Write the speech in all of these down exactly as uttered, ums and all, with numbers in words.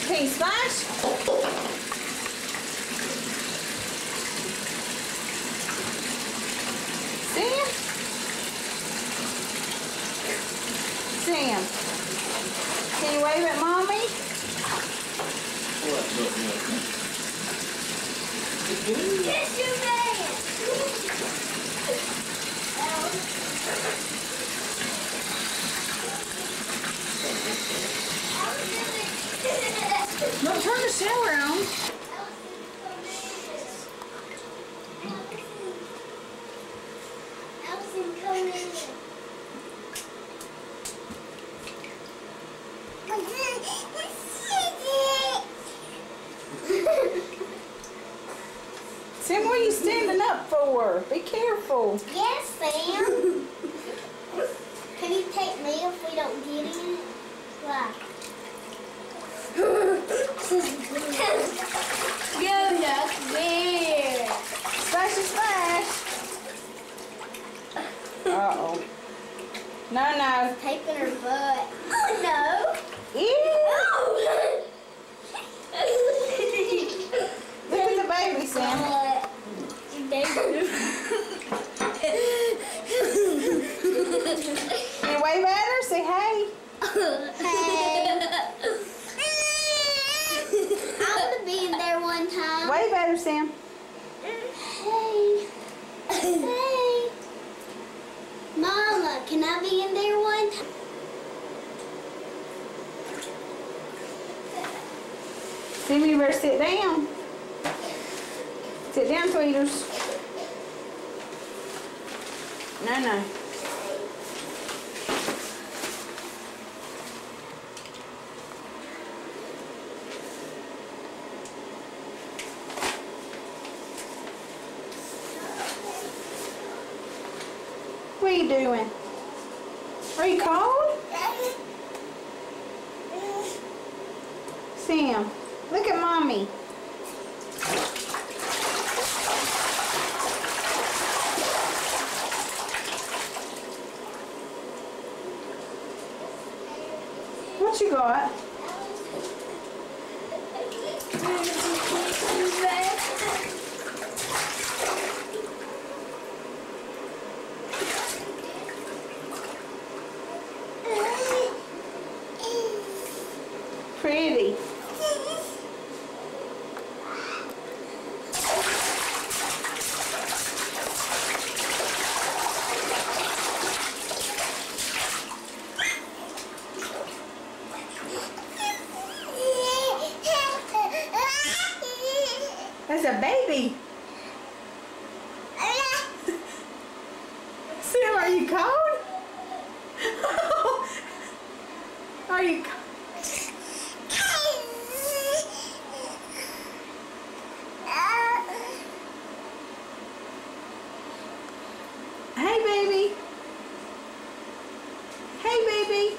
Can you splash? Sam? Sam? Can you wave at Mommy? Yes, you can! Don't turn the shower on. Allison, come in. Sam, what are you standing up for? Be careful. Yes, Sam. Can you take me if we don't get in? Why? Go duck there. Splashy splash. Uh-oh. No, no. Taping her butt. Oh, no. Ew. Oh. Look at the baby, Sam. Uh, baby. Can you wave at her? Say hey. Hey. I want to be in there one time. Wave at her, Sam. Hey. Hey. Mama, can I be in there one time? Sam, you better sit down. Sit down, Tweeters. No, no. What are you doing? Are you cold? Sam, look at Mommy. What you got? Pretty. That's a baby. Sam, are you cold? Are you cold? Hey, baby. Hey, baby.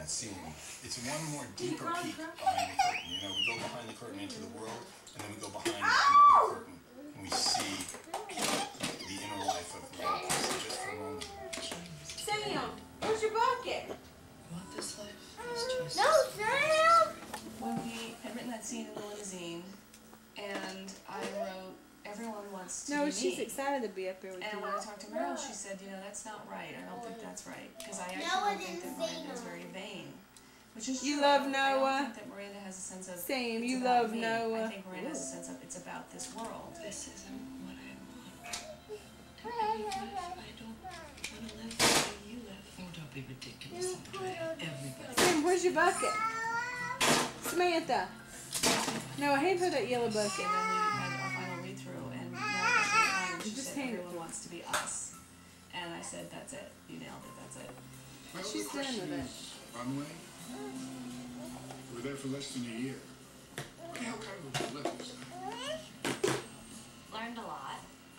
that scene, it's one more deeper peek behind the curtain. You know, we go behind the curtain into the world, and then we go behind another curtain, and we see the inner life of the artist just for a moment. Sam, where's your bucket? You want this life? It's Jesus. No, Sam! When we had written that scene in the limousine, and I wrote, everyone wants to No, be she's me. excited to be up here with And you. when I talked to Meryl, she said, you know, that's not right. I don't think that's right. Because I actually Noah don't think that didn't say Miranda is no. very vain. Which is You true. love I Noah? don't think that Miranda has a sense of, Sam, it's you about love me. Noah? I think Miranda has a sense of, it's about this world. This isn't what I want. To be with, I don't want to live the way you live. Oh, don't be ridiculous, Andrea. Everybody. Sam, where's your bucket? Samantha. No, I hate for that yellow bucket. And then we had our final read through, and Meryl was really kind, and she Just said hand it everyone to wants to be us. And I said, that's it. You nailed it. That's it. Well, She's the done question with it. is, Runway? We were there for less than a year. What the hell kind of a lives? Learned a lot.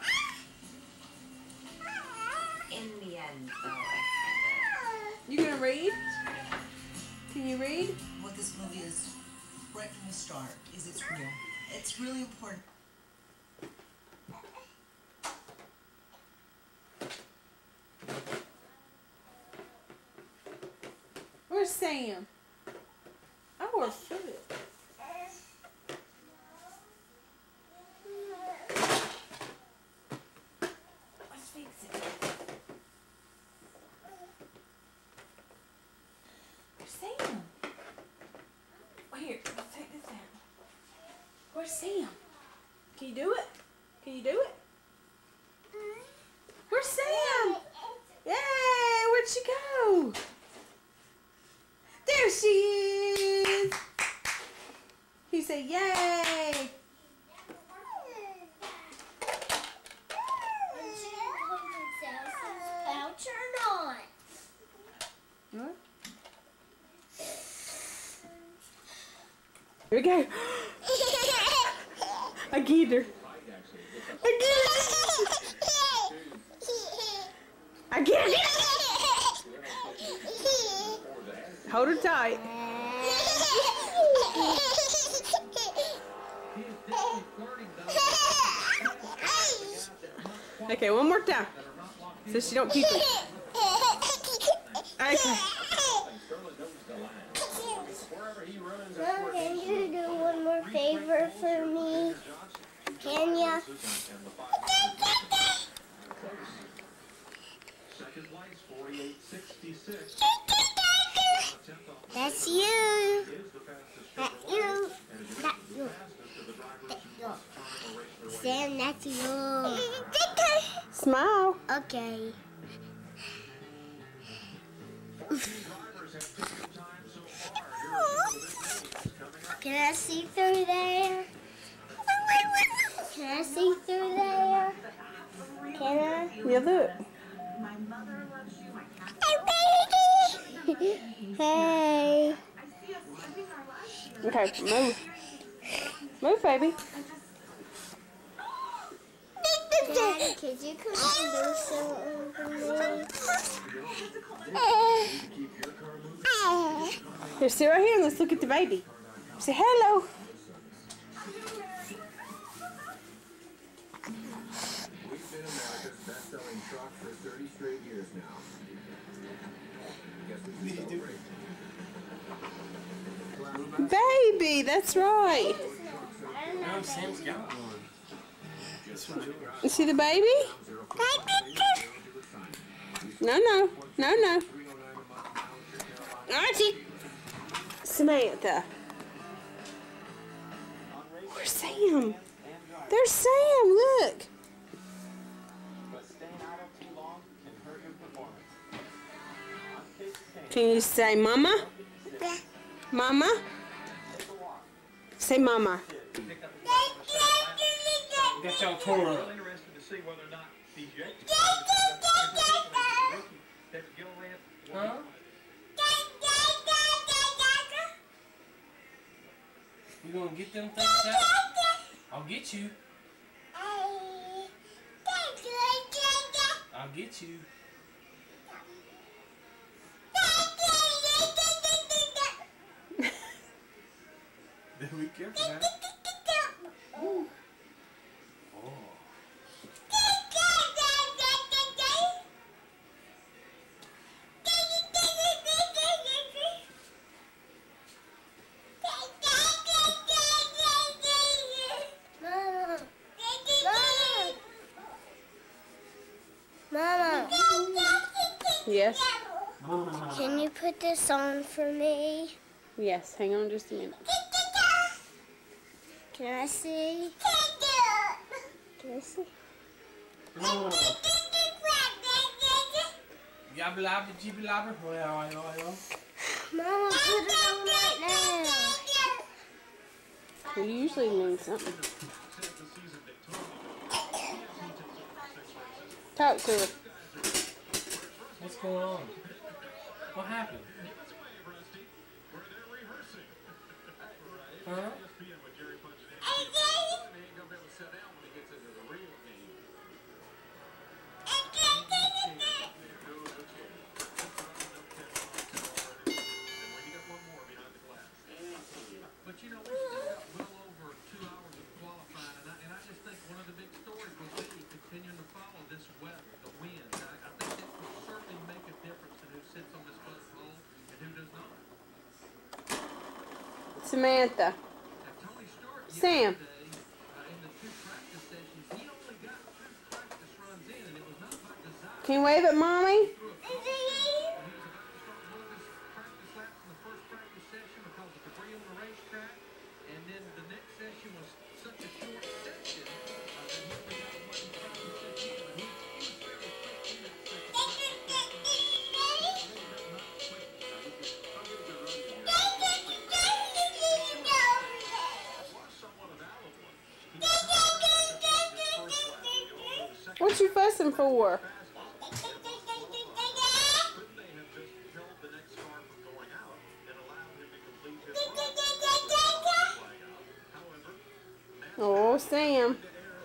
In the end, though, I You gonna read? Can you read? What this movie is, right from the start, is it's real. It's really important. Where's Sam? I wore a suit. Let's fix it. Where's Sam? Oh, here, let's take this out. Where's Sam? Can you do it? Can you do it? Where's Sam? Yay! Where'd she go? There she is! You say yay! Pouch or not? What? Here we go. I get her. I get her. I get her. Hold her tight. Okay, one more time. So she don't keep it. Okay. Mom, can you do one more favor for me? Can ya? That's you. That you. That you. That you. Sam, that's you. Smile. Okay. Can I see through there? Can I see through there? Can I? Yeah, look. Hey. Okay, move. Move, baby. Daddy, could you come and do something for me? Here, sit right here and let's look at the baby. Say hello. We've been America's best-selling truck for thirty straight years now. Guess we should celebrate. Baby, that's right. No, Sam's got one. This one's yours. You see the baby? No, no, no, no. Archie. Samantha. Where's Sam? There's Sam, look. Can you say mama? Mama? Say mama. Got y'all Torah. Interested to see whether or not these Yankees Huh? You gonna get them things out? I'll get you. I'll get you. Be careful, man. Oh. Mama. Yes. Can you put this on for me? Yes. Hang on just a minute. Can I see? Can I see? Oh. Yabba labba jibba labba. Oh, yeah, oh, yeah, Mama, put it on right now. It usually means something. Talk to her. What's going on? What happened? Huh? But you know, we still got well over two hours of qualifying, and I, and I just think one of the big stories will be continuing to follow this weather, the wind. I, I think it will certainly make a difference in who sits on this bus pole and who does not. Samantha. Now, Tony Stewart Sam. yesterday, uh, in the two practice sessions, he only got two practice runs in, and it was not by design. Can you wave at mommy? He was about to start one of his practice laps in the first practice session because of debris on the racetrack, and then the next session was such a short section uh, that he only got one practice session. He, he was fairly quick in that second practice session. What you fussing for? Oh, Sam.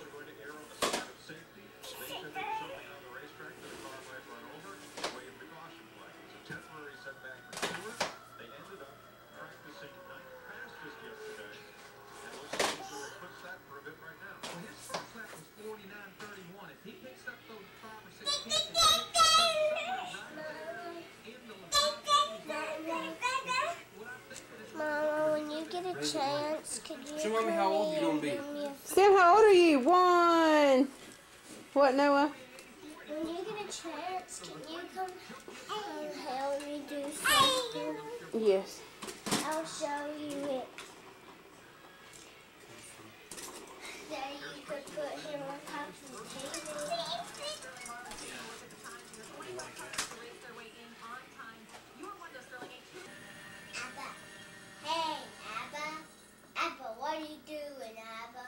Mama, when you get a chance, could you Show mommy how old you gonna be. do me a Sam, how old are you? One. What, Noah? When you get a chance, can you come and help me do something? Yes. I'll show you it. That you could put him on top of the table. Abba. Hey, Abba. Abba, what are you doing, Abba?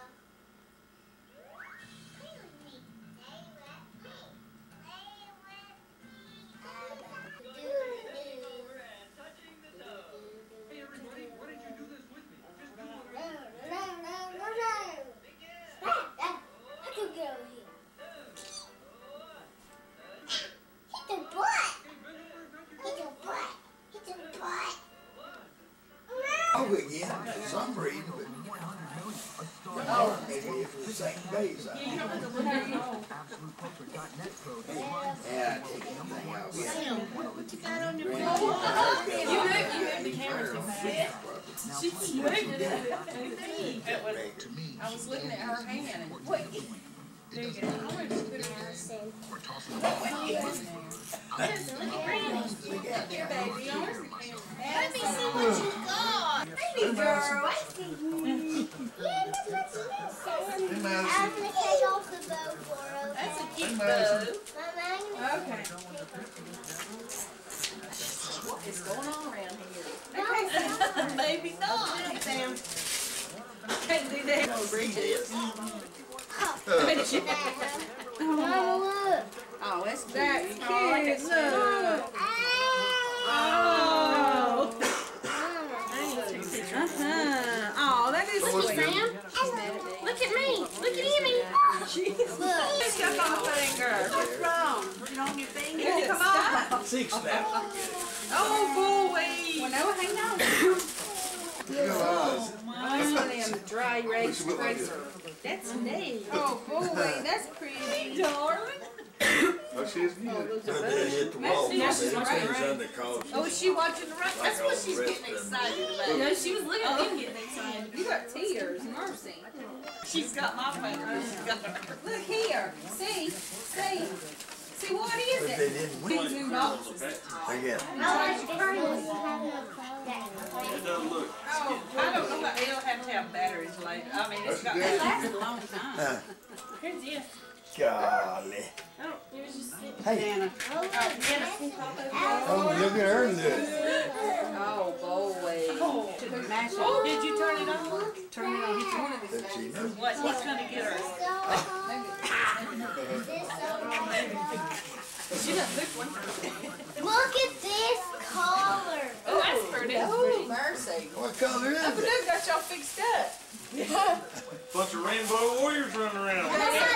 Hey, everybody, why didn't you do this with me? Just do it. No, no, no, no. Stop that. I can get over here. Hit the butt. Hit the butt. Hit the butt. Oh, again, for some reason, but the hour maybe for the same days. I think. Yeah, I take anything else. Sam, what you got on your Grandkids, phone? I You got moved, you moved the camera too fast. She just moved it at me. I was looking at her hand and wait. There you go. I'm gonna just put her Allison. Here, baby. Let me see what you got. Baby girl. I'm gonna take off the bow for her. That's a Okay? cute bow. Mama, Okay. What is going on around here? Maybe not. Sam. Can't do that. Mama, look. Oh, that's that cute. Look. Oh. Uh-huh. Oh, that is sweet. Sam, look at me. Look at Emmy. Look. It's stuck on the finger. What's wrong? Put it on your finger. Come on. Six now. Oh, boy. Well, no, hang on. Oh, my. One of them dry erase eraser. That's neat. Oh, boy, that's pretty. Darling. Oh, she's good. But they hit the wall. Now she's They watching things the under cause. Oh, is she watching the rain? That's what she's Like getting all the rest excited of about. No, she was looking at me getting excited. You got tears, mercy. She's got my finger. She's got her. Look here. See? See? See, what is But it? they didn't win. These new boxes. Again. I like Carlos having a It doesn't look. Oh, I don't know about, it'll have to have batteries later. I mean, it's got, it lasted a long time. Uh, Here's this. golly. Oh, it was just sitting. Hey. Oh, Oh, look at her look. Oh, boy. Oh. To the mash Oh, did you turn it on? Turn it on. He's one of these That she days. knows. What, he's gonna get her. She doesn't look one. Look at this color. Oh, that's pretty. Oh, mercy. What color is Look, it? got y'all fixed up. Bunch of rainbow warriors running around.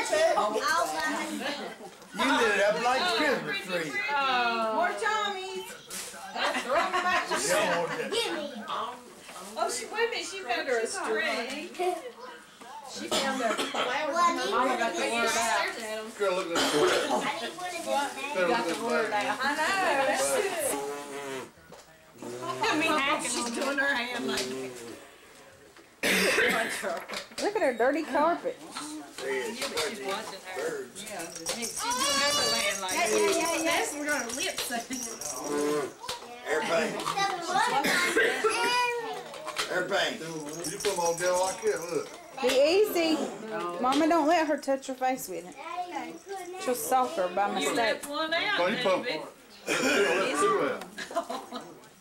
You lit it up like a Christmas tree. Oh. More Tommies. Throw them back to You don't want that. Give me. Oh, she, wait a minute, she found her a string. She found her flowers. Well, I Mama need got the one word of out. this. Girl, look at this one. I need one of this. Got the word out. I know, that's good. I mean, half she's doing her hand like Look at her dirty carpet. There's she's watching her. birds. Yeah, she's doing her hand like Yeah, yeah, yeah, yeah. That's we're gonna lip sync. Airplane. Airplane. You put them on down like that, look. Be easy. Mama, don't let her touch her face with it. She'll sock her by You mistake. left one out, Oh, you put David. Let's do it.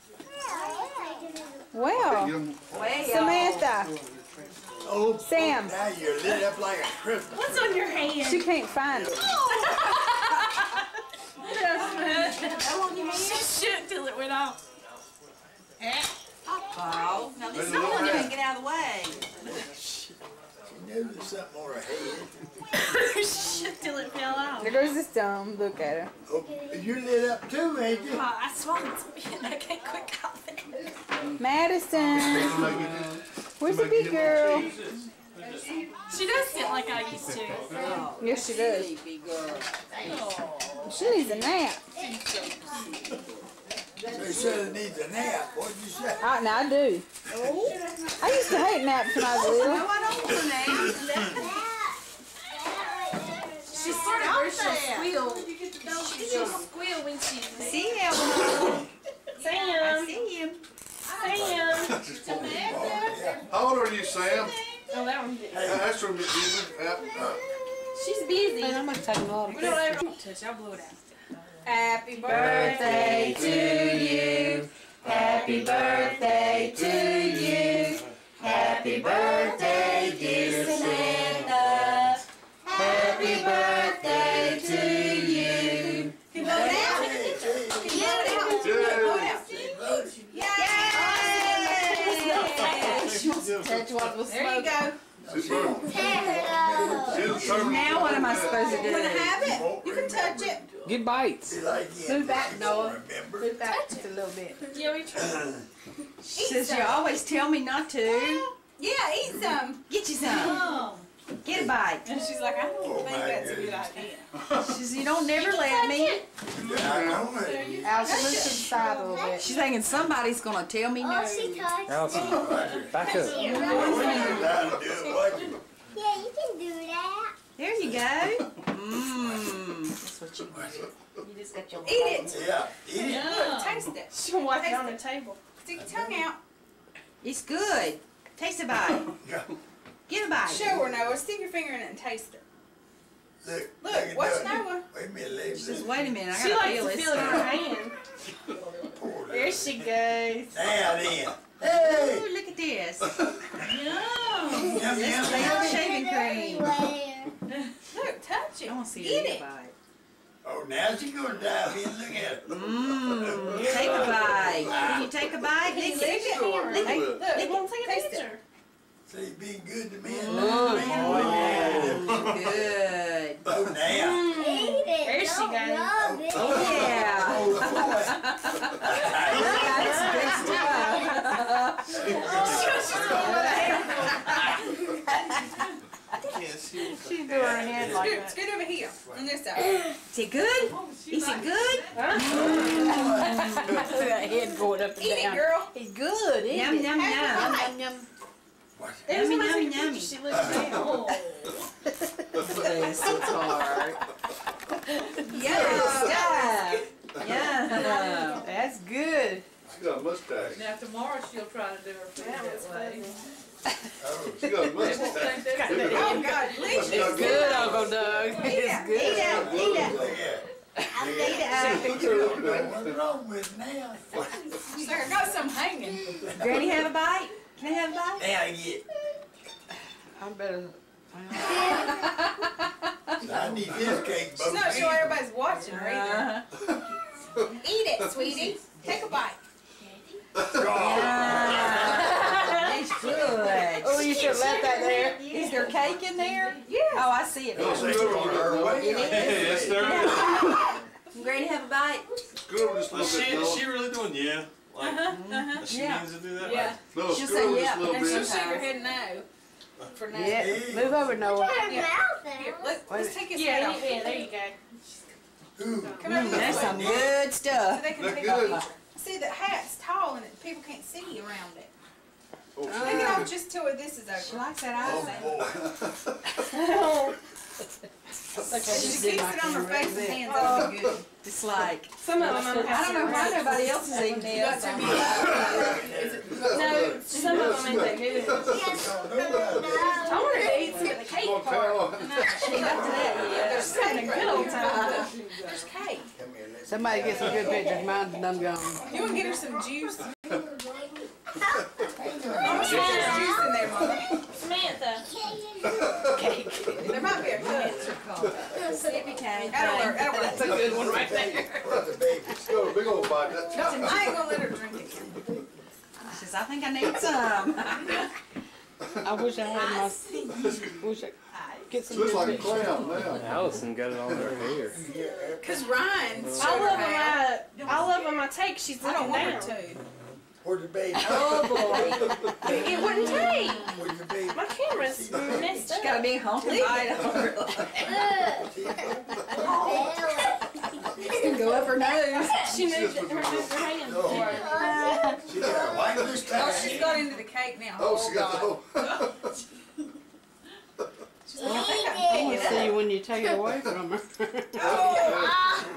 Well, Samantha, Oh, Sam. now you're lit up like a Christmas. What's on your hand? She can't find it. She shook till it went off. Oh, now There's someone a little didn't get out of the way. She knew there's something on her head. Shook till it fell off. There goes this thumb. Look at her. Oh, you lit up too, ain't you? Oh, I swallowed some and I can't quit coughing. Madison. Where's the big girl? She does sit like I used to. Yes, she does. She needs a nap. They said it needs a nap. What'd you say? I, now I do. I used to hate naps when I was little. No, I don't want to nap. She sort of where she'll squeal. She'll squeal when she See him. Sam. See him. Sam. Yeah. How old are you, Sam? Oh, that one. Uh, That's from the uh, She's busy. I'm gonna take a lot We don't ever touch. I'll blow it out. Happy birthday to you. Happy birthday to you. Happy birthday, dear Samantha. Happy birthday to you. Can you blow it out? Can you blow it out? Blow it out. There you go. Now what am I supposed to do? You want to have it? You can touch it. Get bites. Be like you. Move back, Noah. Remember? Move back just a little bit. Yeah, we try. She says you always tell me not to. Yeah, eat some. Get you some. Oh. Get a bite. And she's like, I don't Oh, think my that's a good goodness. idea. She says you don't never let me. Yeah, I know it. Allison, move to the side a little bit. She's thinking somebody's gonna tell me no. Oh, she touched Allison, back up. You know how to do it, what you- Yeah, you can do that. There you go. Mmm. That's what you You just got your eat it. Yeah, eat it. Look, taste it. She'll wipe it on the table. Stick your tongue out. It's good. Taste a bite. Get a bite. Show her, Noah. Stick your finger in it and taste it. Look, Look, at watch that. Noah. Wait a minute, let She says, me wait a minute, I She gotta likes feel to this. feel it in her hand. pour There this. she goes. Now then. Hey! Ooh, look at this. Yum. Yum, This yum, damn yum. shaving cream. Everywhere. Look, touch it. I want to see Eat her eat it. a bite. Oh, now she's gonna dive in. Look at it. Mmm. Take a bite. Can you take a bite? Lick Lick it. it. Lick Hey, it. look, it won't take a Taste it. picture. See, being good to me. Oh, Oh, good. Oh, now. Eat it. There she Don't goes. rub it. Oh, yeah. Oh, boy. That's good stuff. this out. Is it good? Is it good? Huh? That head going up and Eat down. it, girl. It's good, isn't Yum, it? yum, Yum, yum. yum, yum. There's Yummy, somebody yummy, taking yummy. pictures. She looks down. Bless its heart. Yeah. Yeah, that's good. She got a mustache. Now tomorrow she'll try to do her food that way. Oh, she got a mustache. Oh, God. Delicious. It's good, Uncle Doug. Eat It's it. good. Eat it. Eat it. What's wrong with now? There got some hanging. Granny, have a bite? Can I have a bite? Now I get. I better. I need this cake, She's not sure everybody's watching her either. Uh-huh. Eat it, sweetie. Take a bite. Yeah. It's good. Oh, you should have left that there. Is there cake in there? Yeah. Oh, I see it. No, she's on her way. It is. Yes, sir. Granny, have a bite? Scoot over just a Is little she, bit, is Noah. she really doing yeah? Like, Uh-huh. she Yeah. means to do that? Yeah. No, She'll scoot say over yeah. just a little And she'll bit. shake her head no. For now. Yeah. Move over, Noah. Here, let, let's take his head Yeah, off. yeah, there you go. Come on, Mm, that's some good so stuff. they can That take good? off. See, the hat's tall and it, people can't see around it. Oh, Take it off just till this is She over. likes that Oh, eye. boy. If she keeps it on her face and hands, that'll be good. It's like, Some of them I don't know why nobody else is eating You got this. too many. No, some of them ain't that good. I wanted to eat some of the cake Come on, part. tell her. She ain't got to that yet. There's having a good old time. There's cake. Somebody get some good pictures. Mine's done gone. You want to get her some juice? Mama, there's juice in there, Mama. Samantha. Cake. There might be a cup. Sippy cake. That'll work. That'll work. That's a good one right there. She got a big old bite. That's No, I ain't gonna let her drink it. She says, I think I need some. I wish I had my, wish I get some looks good like a pictures. clown now. Allison got it on her hair. Cause Ryan's I showed love her when how. I, I love when I take, she's I don't looking want her down. to. Where's the baby? Oh boy. It wouldn't take. Where's the baby? My camera's messed She got a up. big honking bite on her. Go up her nose. She moved it, her, moved her hand. No. She got a light this time. Oh, she's got into the cake now. Oh, she got the whole. She's like, I think I I can want pick to it see up. when you take it away from her. Oh,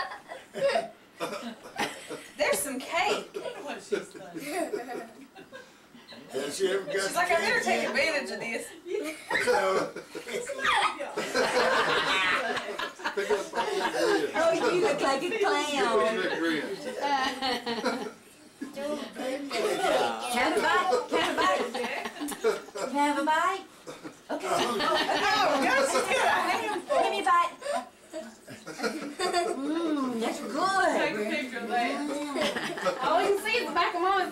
there's some cake. What she's done. Has she ever got She's like, I better take advantage of this. No. Pick up the whole Oh, you look like a clown. grin. Have a bite? Have a bite? Have a bite? Okay. Oh, God, she's got a handful. Give me a bite. Mmm, that's Take a good. picture of that. All you can see is the back of mine.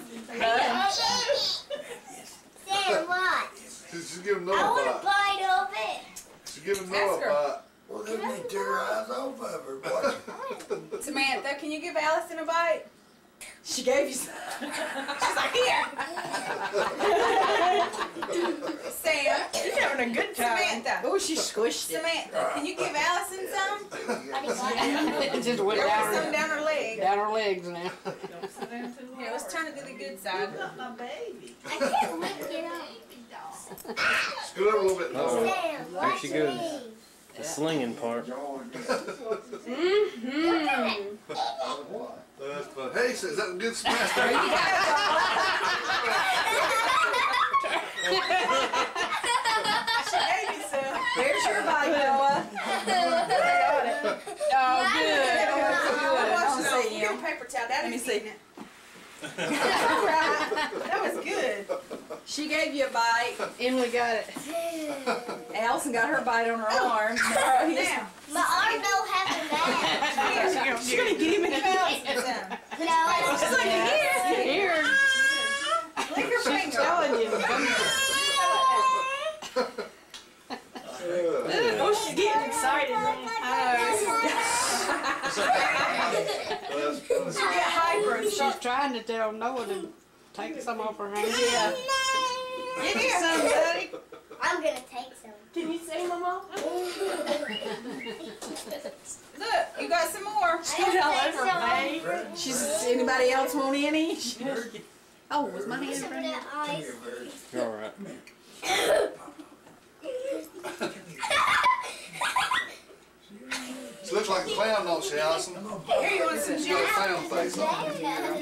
Say what? She's giving I Noah want a a bite. bite of it. She's giving Ask Noah her. a bite. Well, let me tear her eyes off of her. Watch. Samantha, can you give Allison a bite? She gave you some. She's like, here. Sam, She's having a good time. Samantha, Oh, she squished it. Samantha, can you give Allison some? It just went There was down some her, down her leg. down her legs now. Don't sit down too Here, let's turn it to the good side. I can't lift it up. Scoot over a little bit, Noah. Sam, There watch she goes. me. The slinging part. Mm-hmm. That's fun. Hey, so is that a good smash? She gave you some. There's your bite, Noah. Oh, good. Oh, that's good. Wash I'll it off. see Get a him. paper towel. Let me Daddy's see. eating it. All right. That was good. She gave you a bite. Emily got it. Allison got her bite on her arm. Now, My arm don't have a back. She's gonna get him in the mouth. some. No. She's like, here. Here. Lick her She's finger. telling you. Oh, she's getting excited now. She got hyper. She's trying to tell Noah to take some off her hand. Yeah. Get you some, buddy. I'm gonna take some. Can you see, Mama? Look, you got some more. She's all over her face. She's, anybody else want any? Oh, was my hand Some of running? that ice. You're alright. She looks like a clown, don't she, Allison? Here, you want some She's juice? got a clown face on her.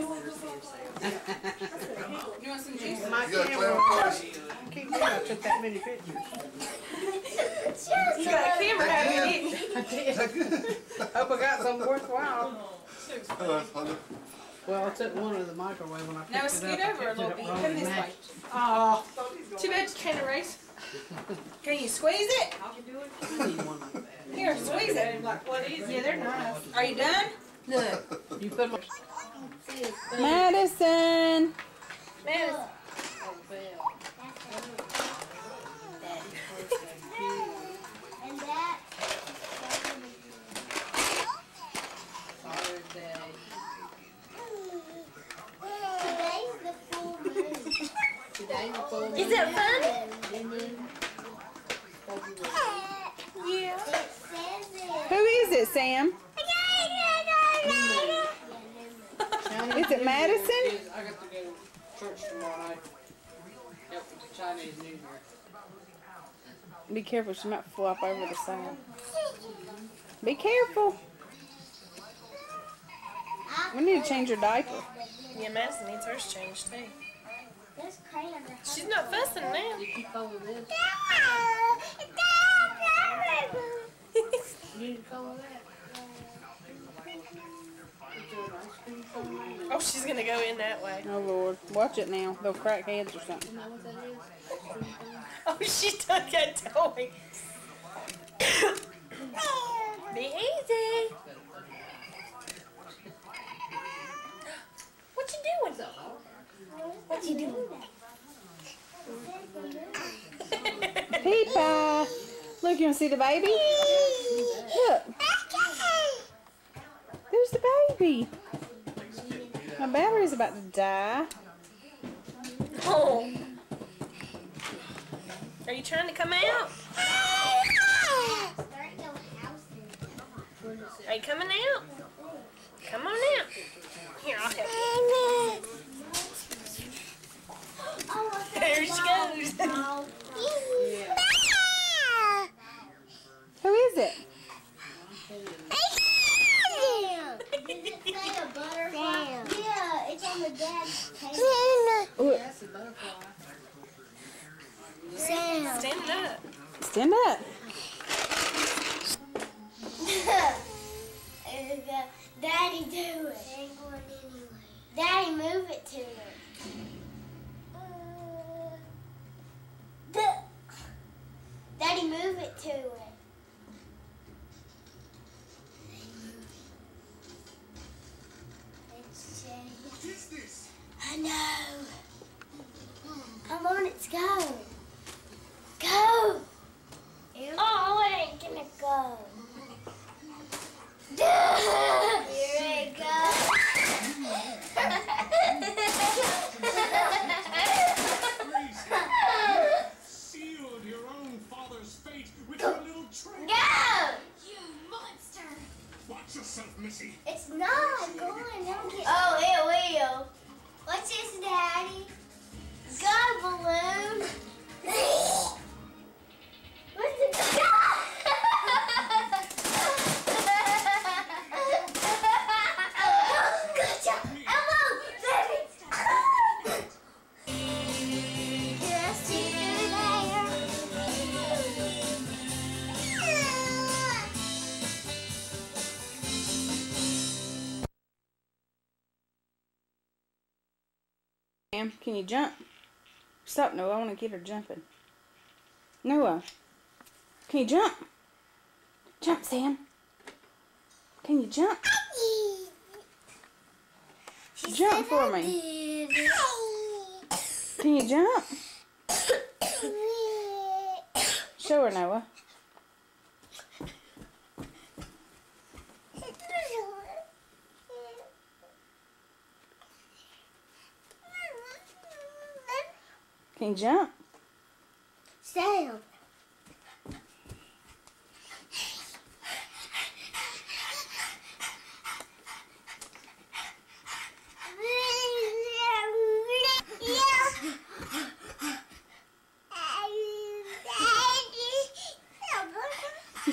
You want some juice? You got a clown face. I can't believe I took that many pictures. You got a camera, haven't you? I did. Hope I got something worthwhile. Well, I took one of the microwave when I picked Now it up. scoot I over a picked it little up bit. wrong Come and this mashed. way. Oh, Too bad you can't erase. Can you squeeze it? I need one like that. Here, squeeze it. Like, what is it? Yeah, they're nice. Are you done? Look, you put them. Madison. Madison. And that. Today's the full moon. Today's the full Is it fun? Yeah. It says it. Who is it, Sam? Is it Madison? I got to go to church tomorrow night. Help with the Chinese New Year. Be careful, she might flop over the side. Be careful. We need to change her diaper. Yeah, Madison needs hers changed too. There's crayons. She's not fussing now. Did you color this? You need to color that. Oh, she's gonna go in that way. Oh Lord, watch it now. They'll crack heads or something. You know what that is? Oh, she took that toy. Be easy. What you doing? What you doing? Peepa! Look, you want to see the baby? Look. There's the baby. My battery's about to die. Oh. Are you trying to come out? Are you coming out? Come on out. Here, I'll help you. There she goes. Who is it? Yeah, it's on the dad's table. That's a butterfly. Sam. Stand up. Stand up. Daddy, do it. Daddy, move it to him. Daddy, move it to it. What is this? I know. Come on, let's go. Go. Oh, it ain't gonna go. Here it Sealed your own father's fate with your little trick. Go! You monster! Watch yourself, Missy. It's not going. Don't get. Oh, it will. What's this, Daddy? Go, balloon. What's it? Go! Good job, Elmo, baby. Just you there. Sam, can you jump? Stop, Noah. I want to get her jumping. Noah, can you jump? Jump, Sam. Can you jump? Jump for me. Can you jump? Show her, Noah. Can you jump? Sam.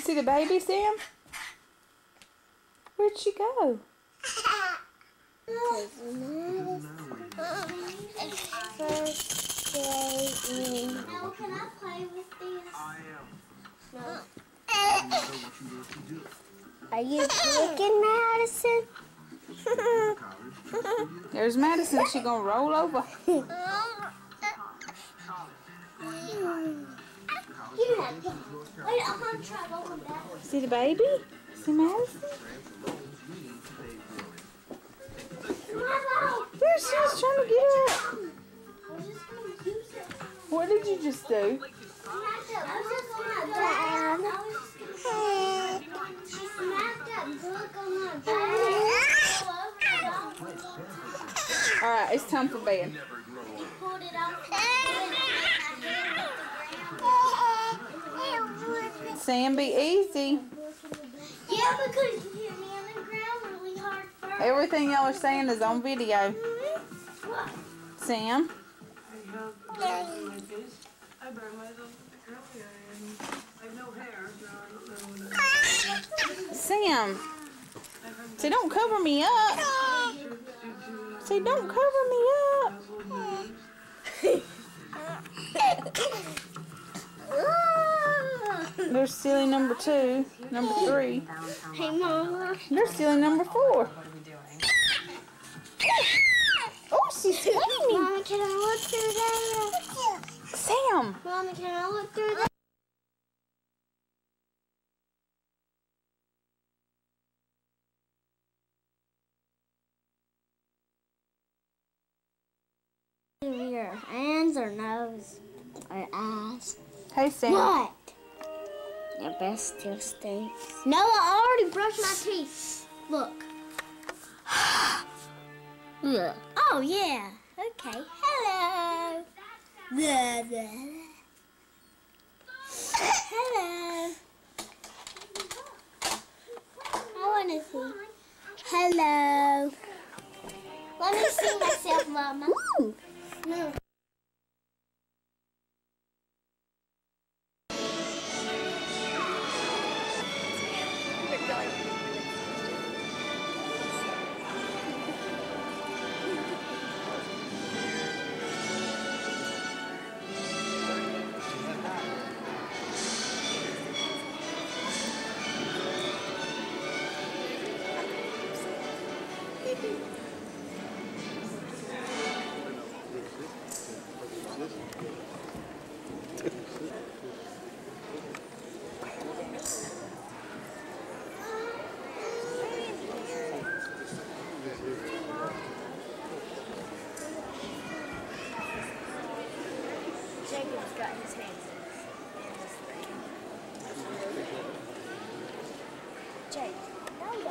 see the baby, Sam? Where'd she go? Now can I play with this? No. Are you picking Madison? There's Madison. She gonna roll over. You have to. Wait, I'm gonna try rolling back. See the baby? See Madison? There she is trying to get her. What did you just do? I was just gonna grab. She smacked that book on my back. Alright, it's time for bed. He pulled it off. Sam, be easy. Yeah, because you hit me on the ground really hard first. Everything y'all are saying is on video. What? Sam? I burned myself with the curly iron. I have no hair, so I don't know what Sam. See, don't cover me up. See, don't cover me up. There's silly number two, number three. Hey, Mama. There's silly number four. Oh, she's swimming. Mama, can I look through that? Sam. Mama, can I look through that? Your hands or nose or eyes? Hey, Sam. What? Your breath still stinks. No, I already brushed my teeth. Look. Look. Oh, yeah. Okay. Hello. Blah, blah. Hello. I want to see. Hello. Let me see myself, Mama. No. Jacob's got his hands in this thing. Jake, no, no.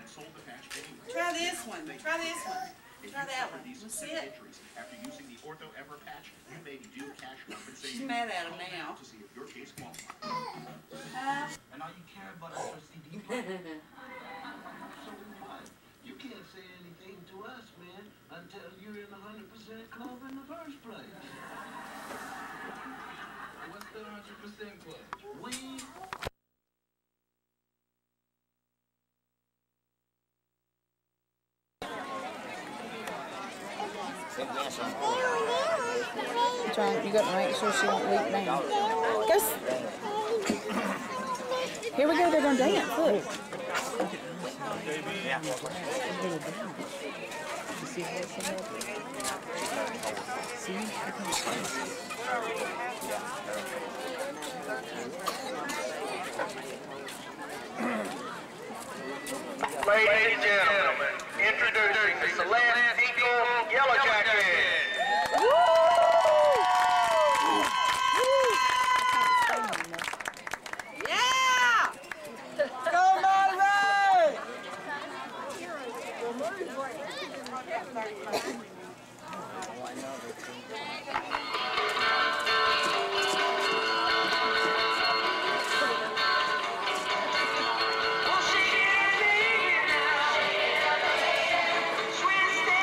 Try this one. Try this one. Try that one. Let's see it. After using the Ortho Ever patch, you may be due cash compensation. She's mad at him now. To see if your case qualifies. Huh? And all you care about is your C D plan. So what? You can't say anything to us, man, until you're in the one hundred percent club in the first place. What's the one hundred percent club? We... Trying, you got to make sure she won't leak down. Go. s- Here we go. They're gonna dance. Look. Ladies and gentlemen, introducing the Celeste Eagle Yellow Jacket. Yeah! Go Monterey! Sweet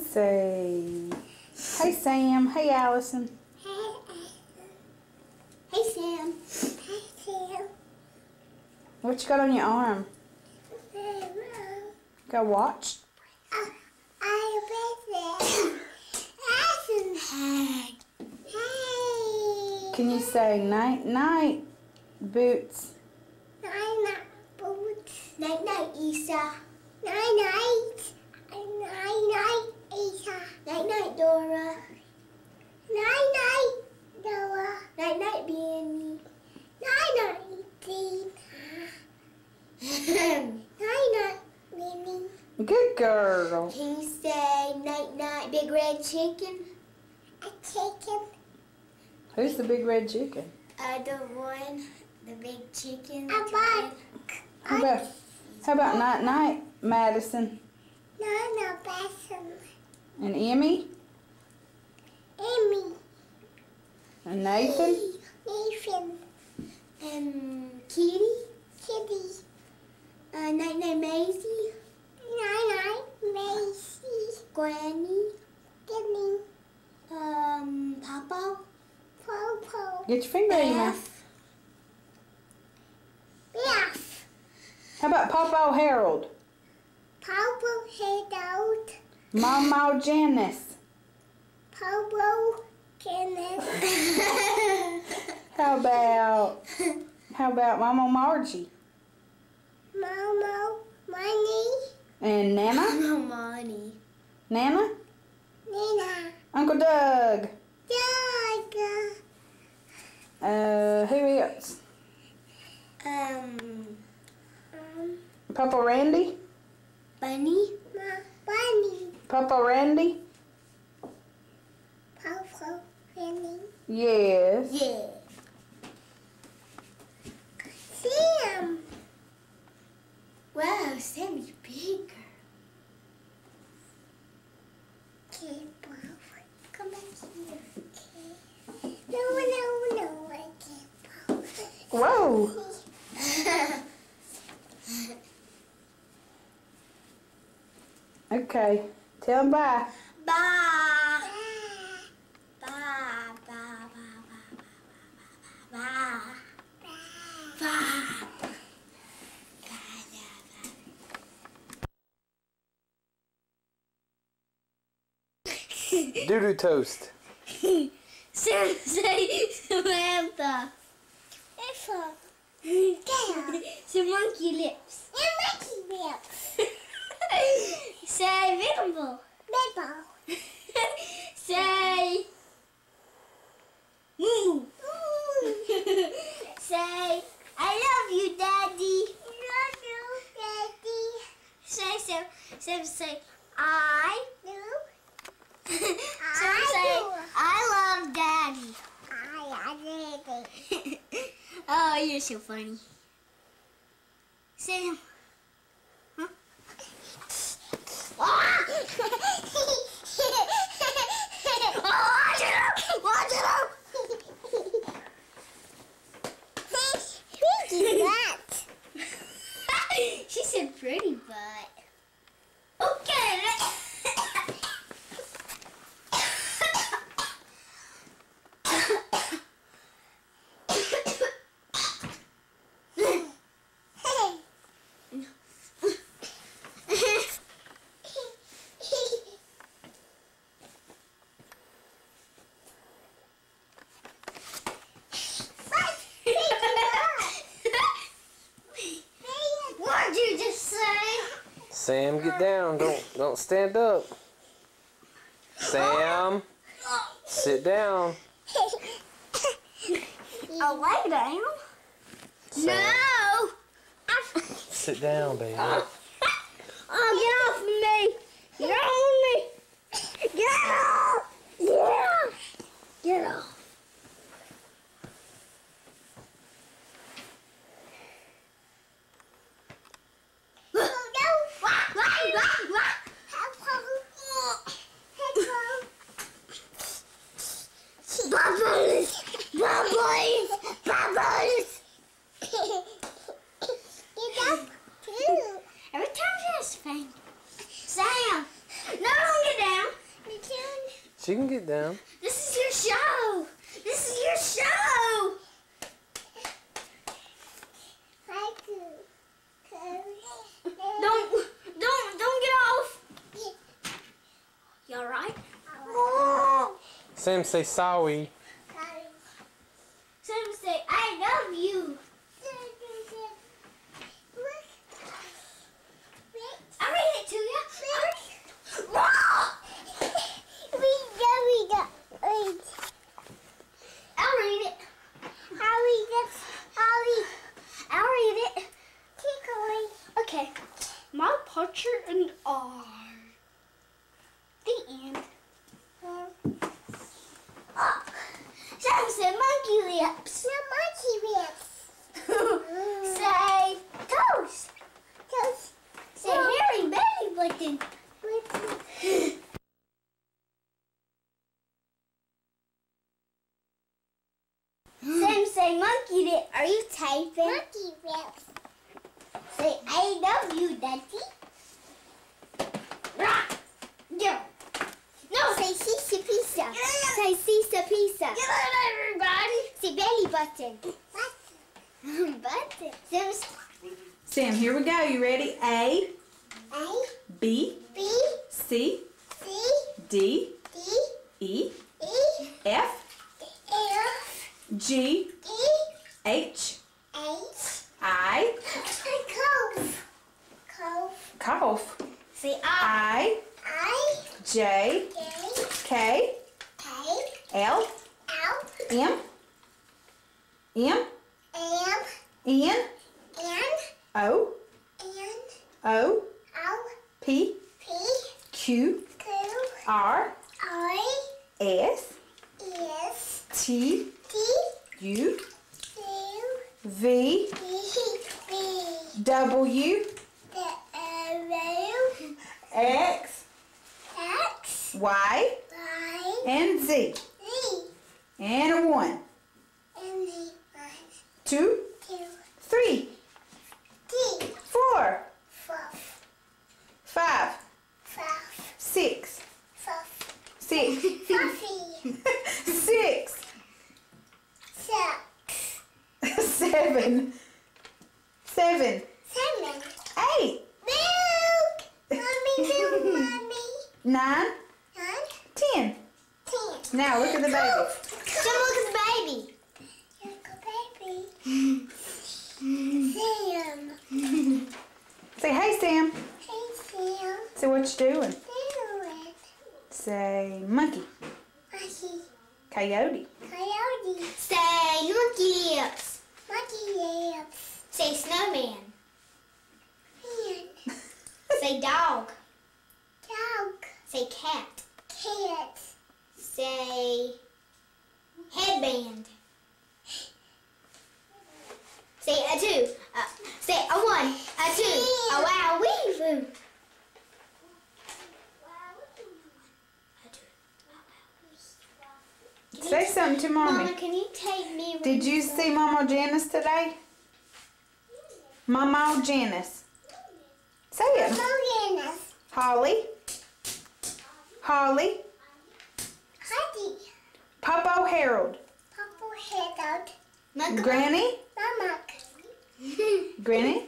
see. Hey, Sam. Hey, Allison. Hey, Sam. Hey, Sam. What you got on your arm? Got a watch? Uh, I Hey. Can you say night night, Boots? Night night, Boots. Night night, Isa. Night night. Night night, Isa. Night night, Dora. Night night, Dora. Night night, Benny. Night night, Tina. Night night, Benny. Good girl. Can you say night night, Big Red Chicken? A chicken. Who's the big red chicken? Uh, the one, the big chicken. A bug. How about, how about night night, Madison? No, no, Madison. And Emmy? Emmy. And Nathan? Nathan. And Kitty. Kitty. Uh, night night, Maisie. Night night, Maisie. Granny. Granny. Um, Papa. Popo. Get your finger in your mouth. Yes. How about Papa Harold? Popo Harold. Mama Janice. Popo Kenneth. How about, how about Mama Margie? Mama Money. And Nana? Mama Money. Nana? Nina. Uncle Doug. Doug. Uh, who else? Um, um, Papa Randy? Bunny. Ma, Bunny. Papa Randy? Papa Randy. Yes. Yeah. Sam. Wow, Sam is bigger. Okay, Bob. Come back here. Okay. No, no, no, I can't. Whoa. Okay. Tell him bye. Bye. Bye. Bye. Bye. Bye. Bye. Bye. Doo-doo toast. Sam, say Samantha. Samantha. Yeah. Some monkey lips. Yeah, monkey lips. Say Bimble. Bimble. Say Moo. Say I love you, Daddy. Love you, Daddy. Say Sam. Sam say I do. Sam say I love Daddy. I love Daddy. Oh, you're so funny. Sam. Huh? Oh, watch it out! Watch it out! Pretty butt. She said pretty butt. Okay. What'd you just say? Sam, get down. Don't don't stand up. Sam, sit down. I'll lay down. Sam. No! Sit down, baby. Oh, get off me! Get off me! Get off! Get off! Get off! Bubbles! Bubbles! Bubbles! Get up too. Every time she has faint. Sam! No, don't get down. She can get down. This is your show. This is your show. Don't, don't, don't get off. You all right? Sam, say sorry. Sam, say I love you. I'll read it to you. I'll read it. I'll read it. I'll read. I'll read it. Keep going. Okay. My portrait and R. The end. Oh. Sam said monkey lips. No monkey lips. Say toes. Toes. Say hairy belly button. Sam say monkey lip. Are you typing? Monkey lips. Say I love you, Daddy. Rah! No. No. Say Sisa Pizza. Yeah. Say Sisa Pizza. Get out, everybody. Say belly button. Button. Button. Sam. Sam, here we go. You ready? A. A. B. B. C. C. D. D. E. E. F. F. G. E. H. H. I. Cough. Cough. Cough. Say I. I. I. J. J. K. K. L. L. M. M. M. N. N. O. N. O. O. P. P. Q. Q. R. I. S. S. T. T. U. U. V. V. V. W. W. X. X. Y. Y. And Z. Z. And a one. And the one. Two. Two. Three. T. Four. Four. Five. Five. Six. Four. Six. Coffee. Six. Six. Seven. Seven. Seven. Eight. Milk. Mommy, milk, mommy. Nine. Nine. Ten. Ten. Now look at the baby. Come look at the baby. Look at baby. Sam. Say, hey, Sam. Hey, Sam. Say, what you doing? Do it. Say, monkey. Monkey. Coyote. Coyote. Say monkey lips. Monkey lips. Say snowman. Man. Say dog. Dog. Say cat. Cat. Say headband. Say a two. Uh, say a one. A two. A wow wee woo. Say something to Mommy. Mama, can you take me? Did you see Mama Janice today? Mama Janice. Say it. Mama Janice. Holly. Holly. Heidi. Popo Harold. Papa Harold. Granny. Mama. Granny.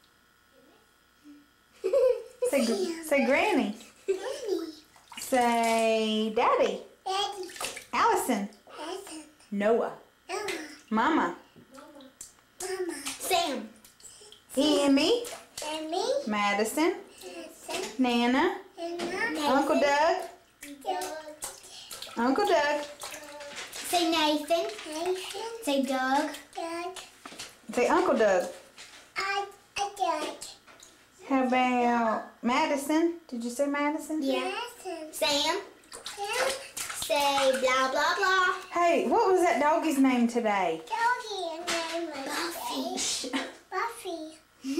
Say, say Granny. Granny. Say Daddy. Daddy. Allison. Allison. Noah. Mama. Mama. Mama. Sam. Emmy. Emmy. Madison. Madison. Nana. Nana. Uncle Doug. Doug. Uncle Doug. Say Nathan. Nathan. Say Doug. Doug. Say Uncle Doug. I, I Doug. How about Madison? Did you say Madison? Yeah. Madison. Sam. Sam. Say blah, blah, blah. Hey, what was that doggy's name today? Doggy name was Buffy. Buffy.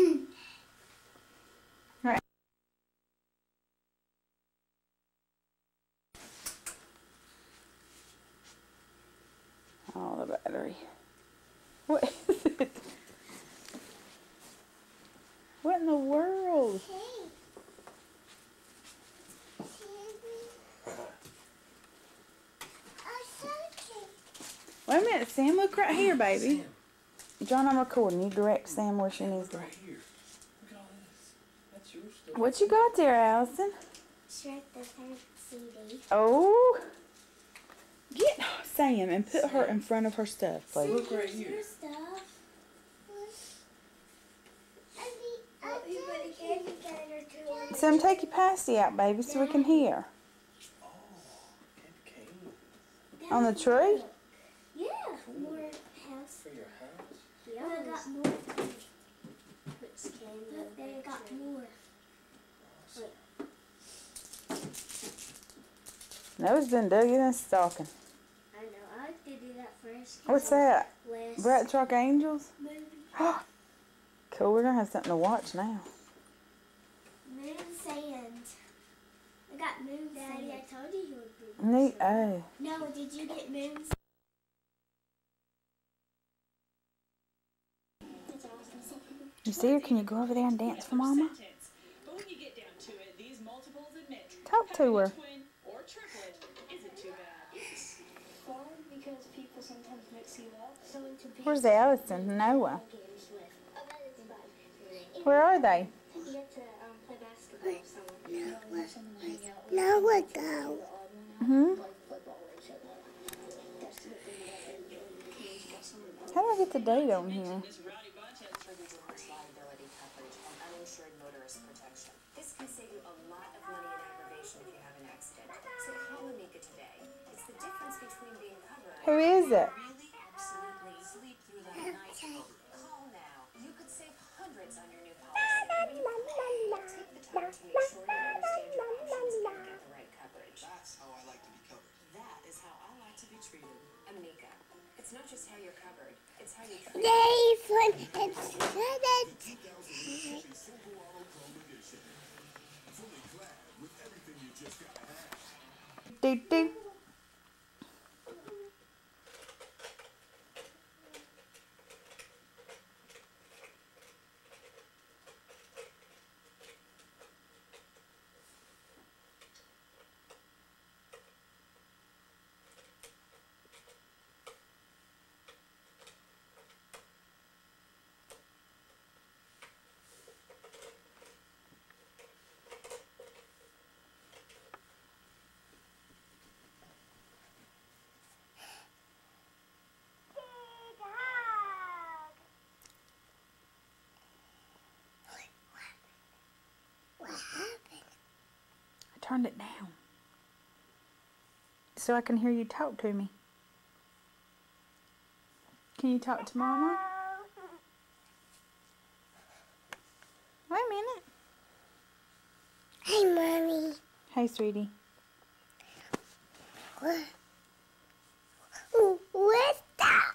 Right. Oh, the battery. What is it? What in the world? Hey. Wait a minute, Sam, look right here, baby. John, I'm recording. You direct Sam where she needs to. Right here. Look at all this. That's your stuff. What you got there, Allison? Shrek the Pet C D. Oh. Get Sam and put her in front of her stuff, please. Look right here. Your stuff. Well, you put a candy cane or two on. Sam, take your pasty out, baby, so we can hear. Oh, candy cane. On the tree? Yeah, more house. For your house? Yeah, I got more. Look, they got more. Noah's been digging and stalking. I know. I like to do that first. What's that? West Brat Truck Angels? movie. Cool, we're gonna have something to watch now. Moon sand. I got moon sand. Daddy, I told you you would be. Neat. Oh. No, did you get moon sand? You see her? Can you go over there and dance for Mama? But when you get down to it, these multiples admit Talk to her. twin or triplet isn't too bad. It's fun because people sometimes mix you up. So to be Where's Allison? Noah. games with. Where are they? You get to um, play basketball somewhere. No, no, go. Hmm. How do I get the date on here? Liability coverage and uninsured motorist protection. This can save you a lot of money in aggravation if you have an accident. So call Amica today. It's the difference between being covered. Who is it? Really, absolutely sleep through the night. Call now. You could save hundreds on your new policy. And when you call, take the time to make sure you understand your options and get the right coverage. That's how I like to be covered. That is how I like to be treated. Amica. It's not just how you're covered. It's how you treat. Yay, fun and credit. Do do. What happened? I turned it down so I can hear you talk to me. Can you talk to Mama? Wait a minute. Hey, Mommy. Hey, sweetie. What? Where's that?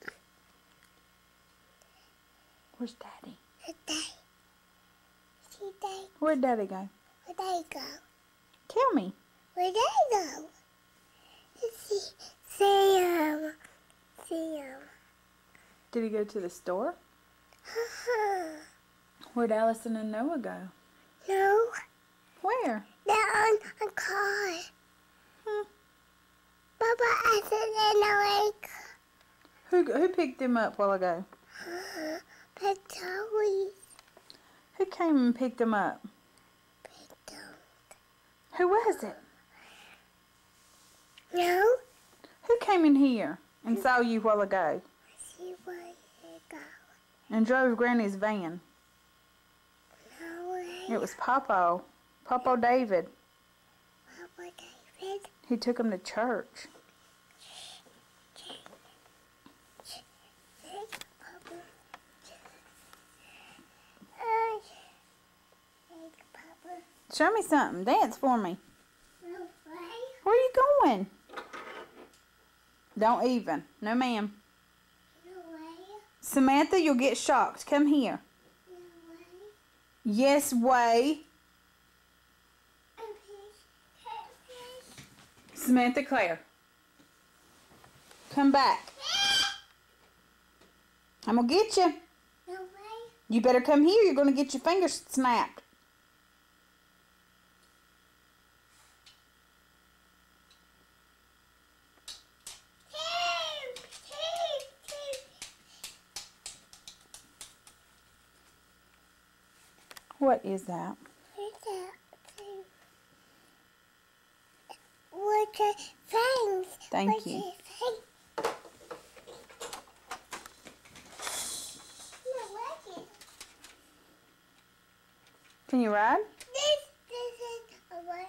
Where's Daddy? Where's Daddy? See Daddy? Where'd Daddy go? Where'd Daddy go? Tell me. Where'd Daddy go? See, see him. See him. Did he go to the store? Where'd Allison and Noah go? No. Where? They're on a car. Hmm. Papa, I said in the lake. Who who picked them up while ago? But always Who came and picked them up? picked them. Who was it? No. Who came in here and saw you while ago See where they go. and drove Granny's van? No way. It was Papa. Papa David. Papa David. He took him to church. Papa. Uh, Thank Papa. Show me something. Dance for me. No way. Where are you going? Don't even. No, ma'am. No way. Samantha, you'll get shocked. Come here. No way. Yes, way. A fish. Catfish. Samantha Claire. Come back. I'm going to get you. No way. You better come here. You're going to get your fingers snapped. Two. What is that? What's that? What's your things? Thank What's you. your thing? No, what is Can you ride? this? This is a word.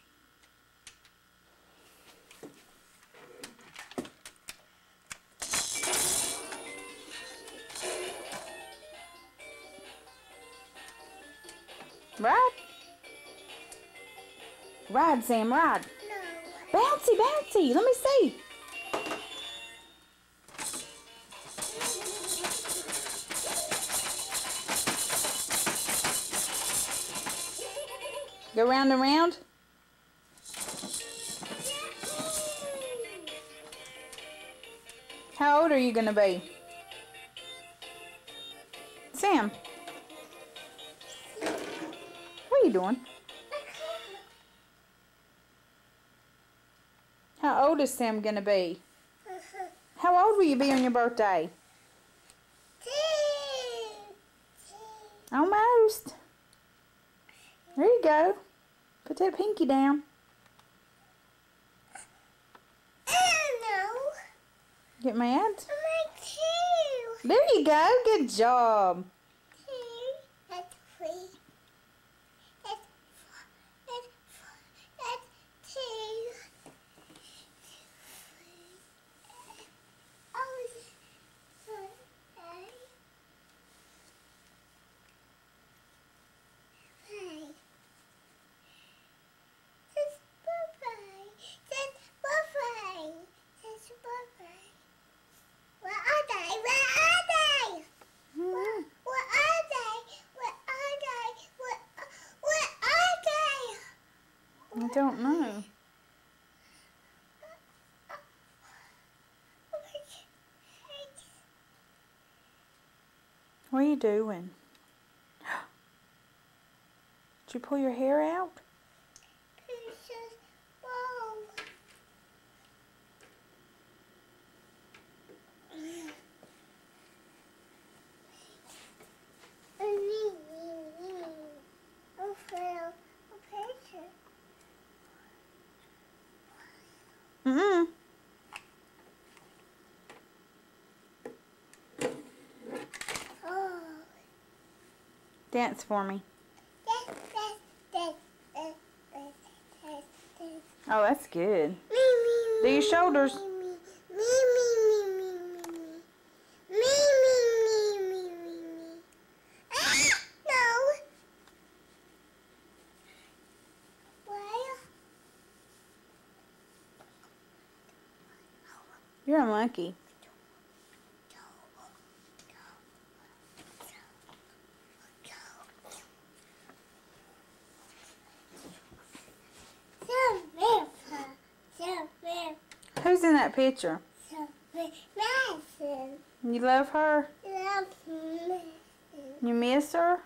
Ride. Ride, Sam, ride. No. Bouncy, bouncy. Let me see. Go round and round. How old are you going to be? Sam. What are you doing? How old is Sam going to be? How old will you be on your birthday? Almost. There you go. Put that pinky down. No. Get mad? I'm like two. There you go. Good job. Two. That's three. That's four. That's four. That's two. Oh, sorry. Hey. It's birthday. It's birthday. It's birthday. Where are they? Where are they? Where, where are they? Where are they? Where, where are they? I don't know. What are you doing? Did you pull your hair out? Princess Bow. I feel a picture. Mm-mm. Oh. Dance for me. That, that, that, that, that, that, that. Oh, that's good. Me, me, Do me, your shoulders. me, me, me, me, me, me. Me, me, me, me, me, me. Ah, no. Why? You're a monkey. Who's in that picture? You love her? You miss her?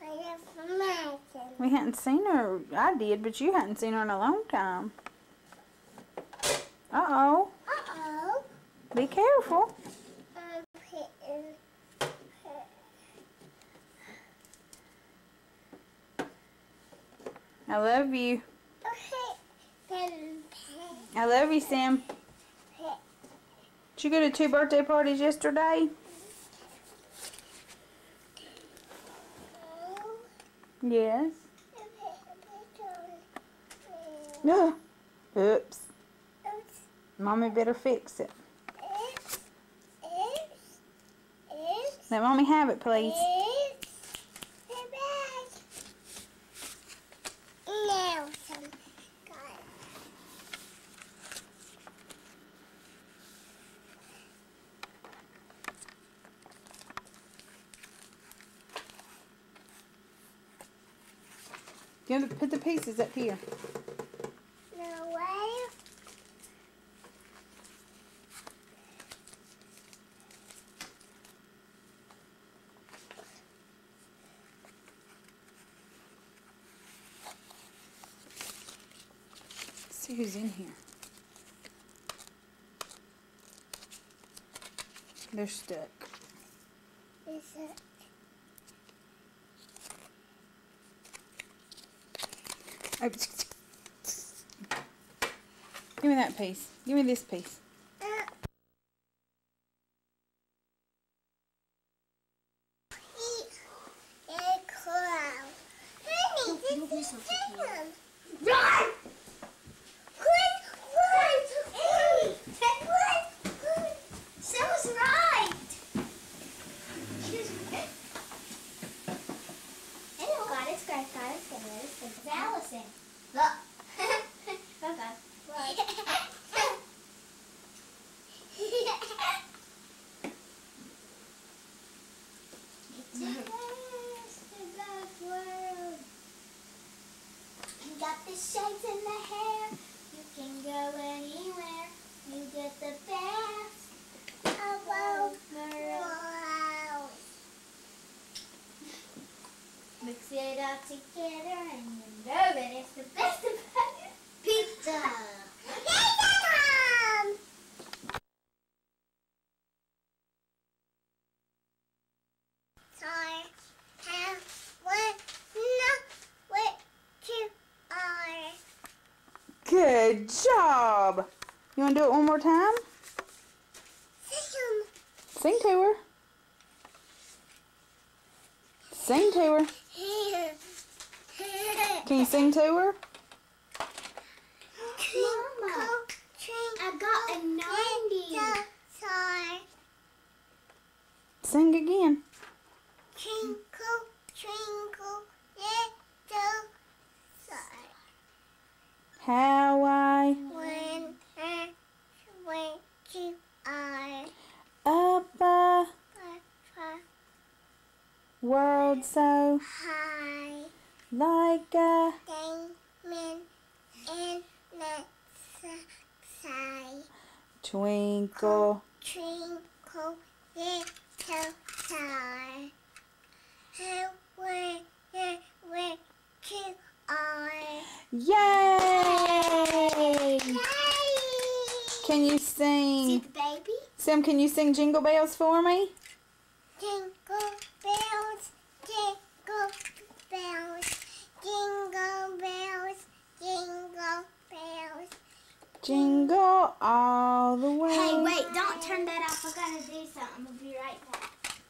We hadn't seen her. I did, but you hadn't seen her in a long time. Uh-oh. Uh-oh. Be careful. I love you. I love you, Sam. Did you go to two birthday parties yesterday? Yes. No. Oops. Mommy better fix it. Let Mommy have it, please. You have to put the pieces up here. No way. Let's see who's in here. They're stuck. Is it? Give me that piece. Give me this piece. Run! Sam was right. Hello, got it, got it, got it, got it. It's Allison. Look. Oh God. It's a best world. You got the shades in the hair. You can go anywhere. You get the best of both worlds. Mix it all together and you know that it's the best of both. Pizza. Pizza time! Sorry, have one, no, what you are. Good job. You want to do it one more time? Sing. Sing to her. Sing to her. Can you sing to her? Mama, I got a ninety. Sorry. Sing again. Twinkle, twinkle, little star. How I When I when you are up a far, world so high, like a diamond in the sky. twinkle. Twinkle, little star. How when when you are. Yay! Yay! Can you sing? See the baby? Sam, can you sing Jingle Bells for me? Jingle bells, jingle bells, jingle bells, jingle bells. Jingle all the way. Hey, wait, don't turn that off. I gotta do something. I'll be right back.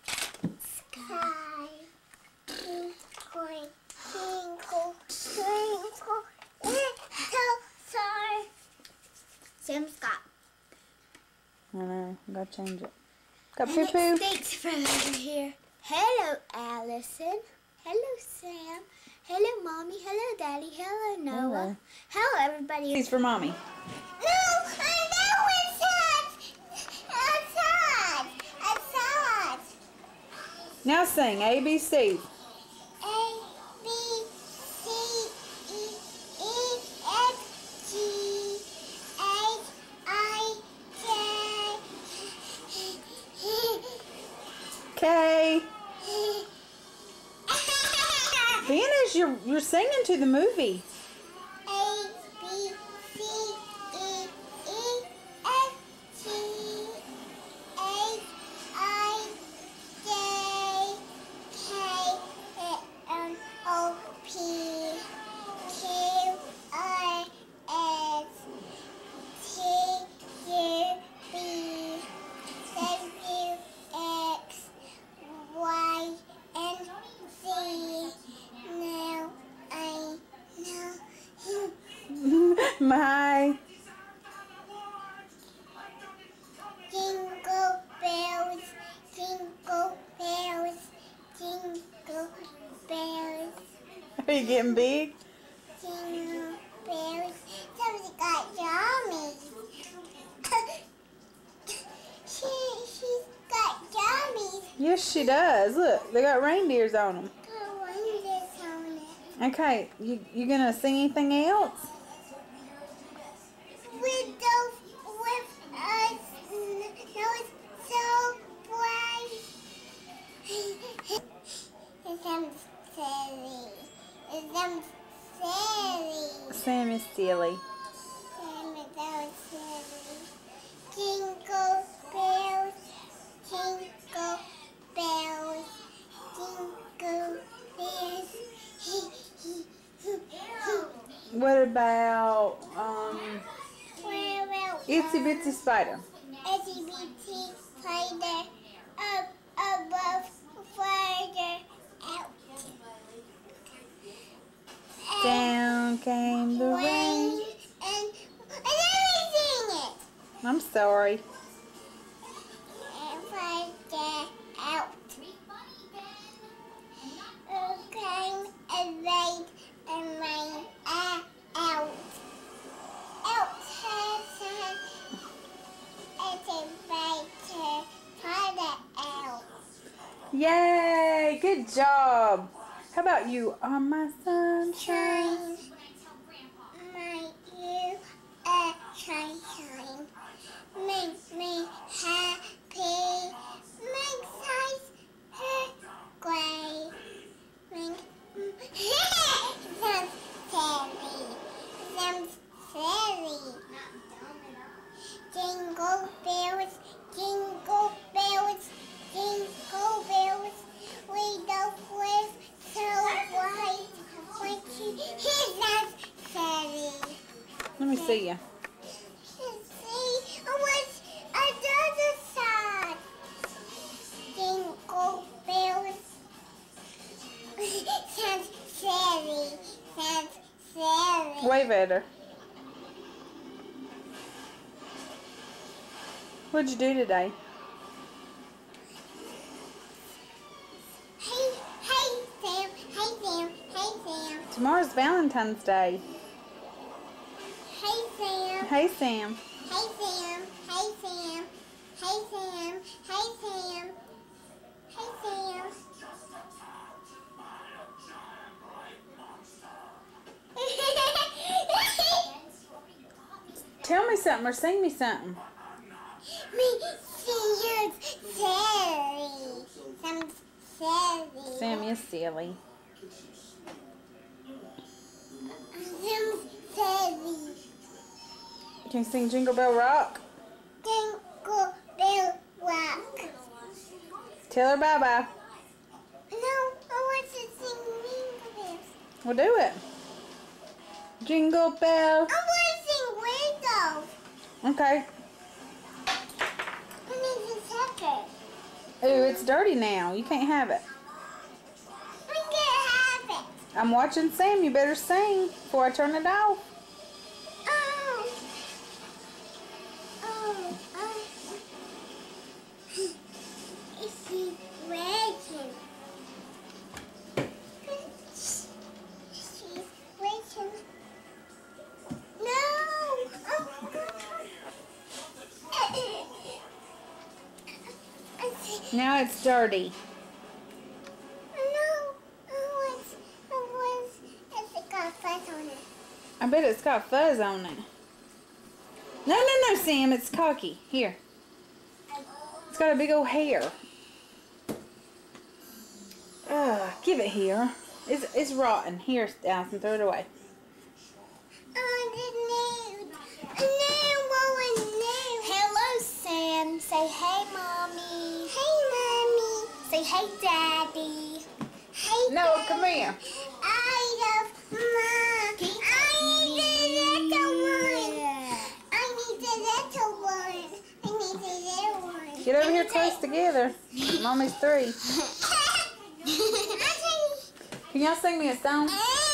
Sky, twinkle, twinkle, twinkle, little star. Sam Scott. I know, I gotta change it. Got And poo it poo. stinks from over here. Hello, Allison. Hello, Sam. Hello, Mommy. Hello, Daddy. Hello, Noah. Hello. Hello, everybody. These for Mommy. No, I know it's outside. Outside. Now sing A B C. A, B, C, E, E, F, G, H, I, J. K. Finish. You're you're singing to the movie. A, B, C, E, E, F, G, H, I, J, K, L, O, P, Q, R, S, T, U, V, W, X, Y, and Z. Now I know. My. Jingle bells, jingle bells, jingle bells, Are you getting big? jingle bells. Somebody got yummies. she, she's got yummies. Yes, she does. Look, they got reindeers on them. I want this on it. Okay, you you gonna sing anything else? With those, with us, nose so bright. It's them silly. It's them silly. Sam is silly. Sam is so silly. Jingle bells, jingle bells, jingle bells. What about um, What about Itsy Bitsy Spider? Itsy Bitsy Spider up above further out. Down came the rain. And, and everything it. I'm sorry. And further out. Okay, and rain and rain uh, out. Out has it's a brighter further out. Yay! Good job. How about you? Are my sunshine? My you a shine shine. Make me happy. Make size gray. Make sounds fairy. Sounds fairy. Jingle bells, jingle bells, jingle bells. We the with so white. When she hears that fairy. Let me see you. See, what's another side? Jingle bells. Sounds fairy. Sounds fairy. Wave at her. What'd you do today? Hey, hey, Sam. Hey, Sam. Hey, Sam. Tomorrow's Valentine's Day. Hey, Sam. Hey, Sam. Hey, Sam. Hey, Sam. Hey, Sam. Hey, Sam. Hey, Sam. Tell me something or sing me something. Me see silly. Some silly. Sam, you're silly. Some silly. Can you sing Jingle Bell Rock? Jingle bell rock. Tell her bye-bye. No, I want to sing jingle bells. We'll do it. Jingle Bell. I want to sing Windows. Okay. I need to check it. Ooh, it's dirty now. You can't have it. I can't have it. I'm watching Sam. You better sing before I turn it off. Oh. Oh. Oh. Is she waiting? She's waiting. No. Oh. Now it's dirty. No. Oh, it's, oh, it's, it's got fuzz on it. I bet it's got fuzz on it. No, no, no, Sam. It's cocky. Here. It's got a big old hair. Ugh, give it here. It's, it's rotten. Here, Allison, throw it away. Hello, Sam. Say hey, Mommy. Hey, Mommy. Say hey, Daddy. Hey, No, Daddy. come here. I love Mom. I need the little one. I need the little one. I need the little one. Get over here close together. Mommy's three. Can y'all sing me a song?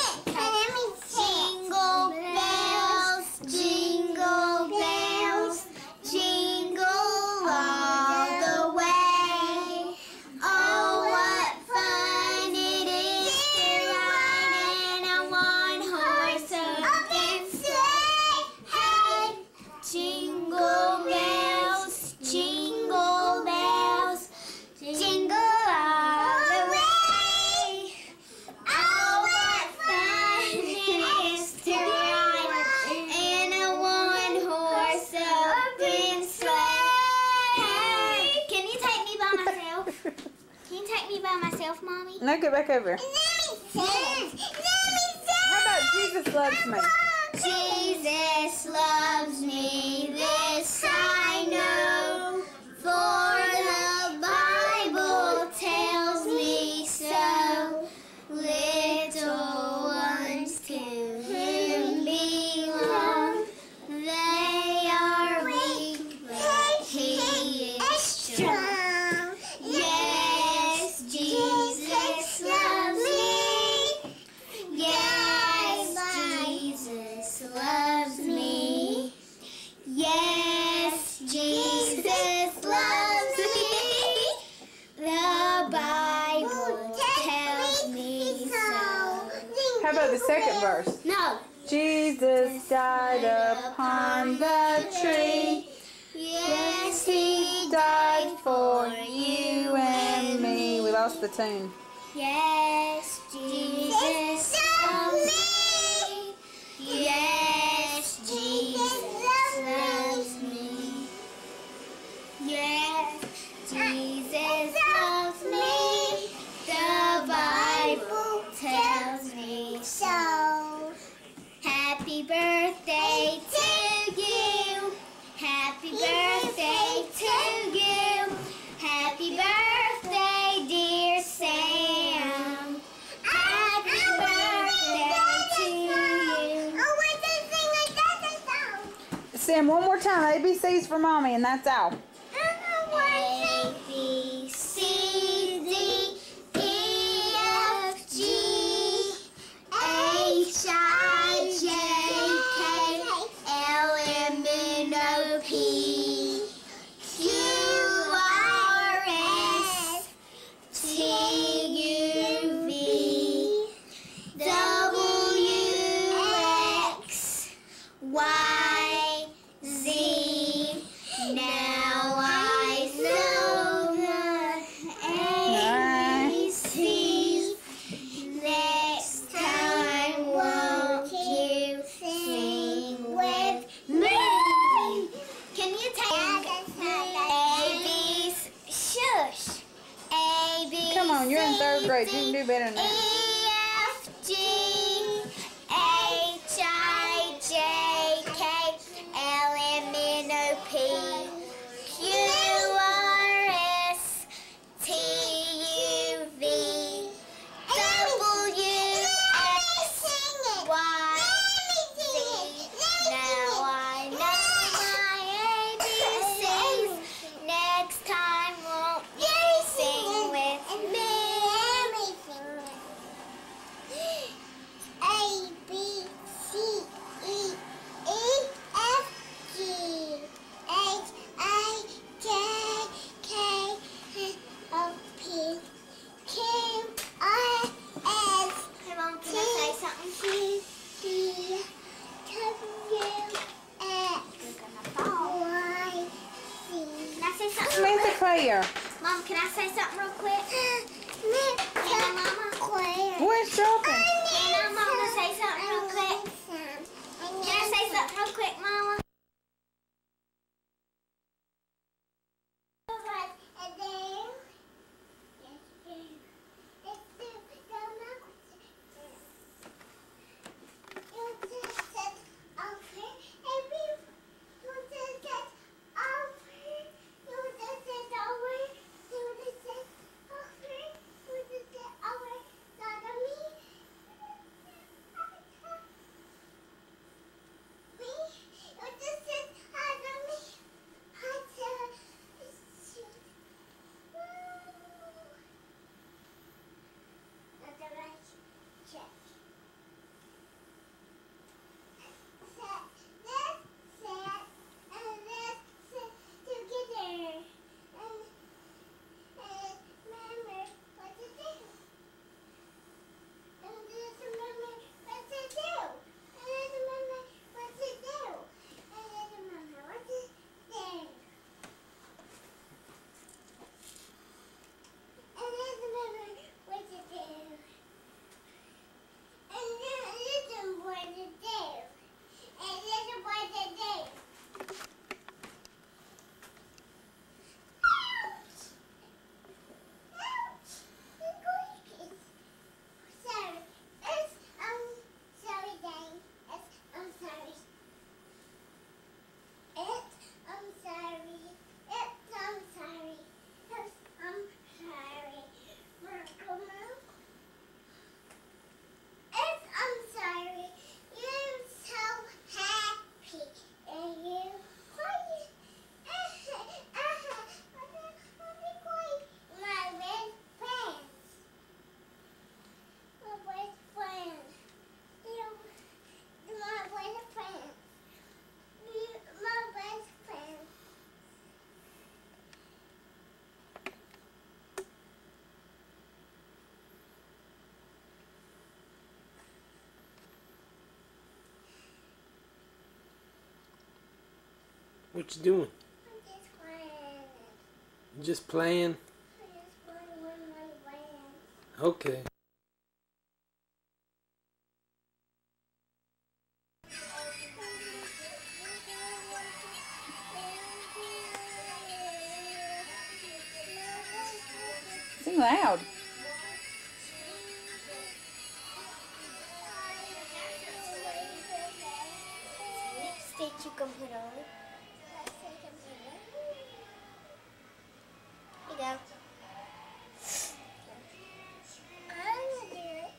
Jingle bells, jingle bells, jingle all the way. Oh, what fun it is to ride in a one-horse open sleigh. Hey, jingle bells, jingle bells, jingle all the way. Oh, what fun it is to ride in a one-horse open sleigh. Can you take me by myself? Can you take me by myself, Mommy? No, get back over. Let me sing. Let me sing. How about Jesus Loves Me? Jesus loves me, this I know, for the Bible tells me so. Little ones to Him second verse. No. Jesus died upon the tree. Yes, He died for you and me. We lost the tune. Yes, Jesus loves me. Yes, Jesus loves me. Yes, Jesus loves me. The Bible tells me so. Happy birthday to you. Happy birthday to you. Happy birthday, dear Sam. Happy birthday to you. Oh, wait, they sing another song. Sam, one more time. A B C's for Mommy, and that's all. A, B, C, D, E, F, G, H, I, J, K, L, M, N, O, P, Q, R, S, T, U, V, W, X, Y, Z. Now I know the A B Cs. Next time, won't you sing with me? Can you take A, B, shush. A, B, Come on, you're in third grade. You can do better than E, that. F, G, H, I, J, K, L, M, N, O, P, Q, R, S, T, U, V, W, X, Y, Z. Now I know my A B Cs. Next time, won't you sing with me? A, B, C, E, E, F, G, H, I, J, K, L, P, Q, R, S. Hey, Mom, can I say something? T, W, X, Y, Z. Can I say something? Samantha Claire. Mom, can I say something real quick? Can Mama Claire? Where's dropping? Can Mama say something real quick? Can I say something real quick, Mama? What you doing? I'm just playing. You just playing? I'm just playing with my friends. Okay. Sing loud. Lipstick you can put on. Here you go. I'm gonna do it.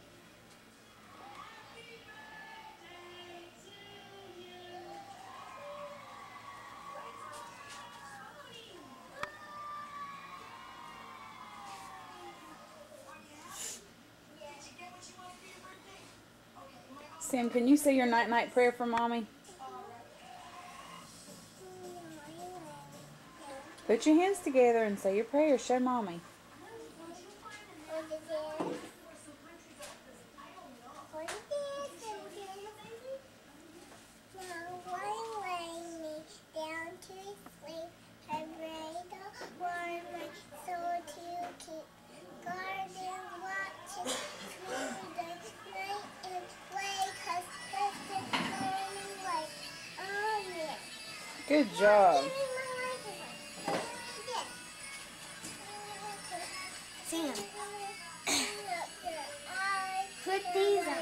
Sam, can you say your night-night prayer for Mommy? Put your hands together and say your prayer. Show Mommy. Good job. Sam, put these on.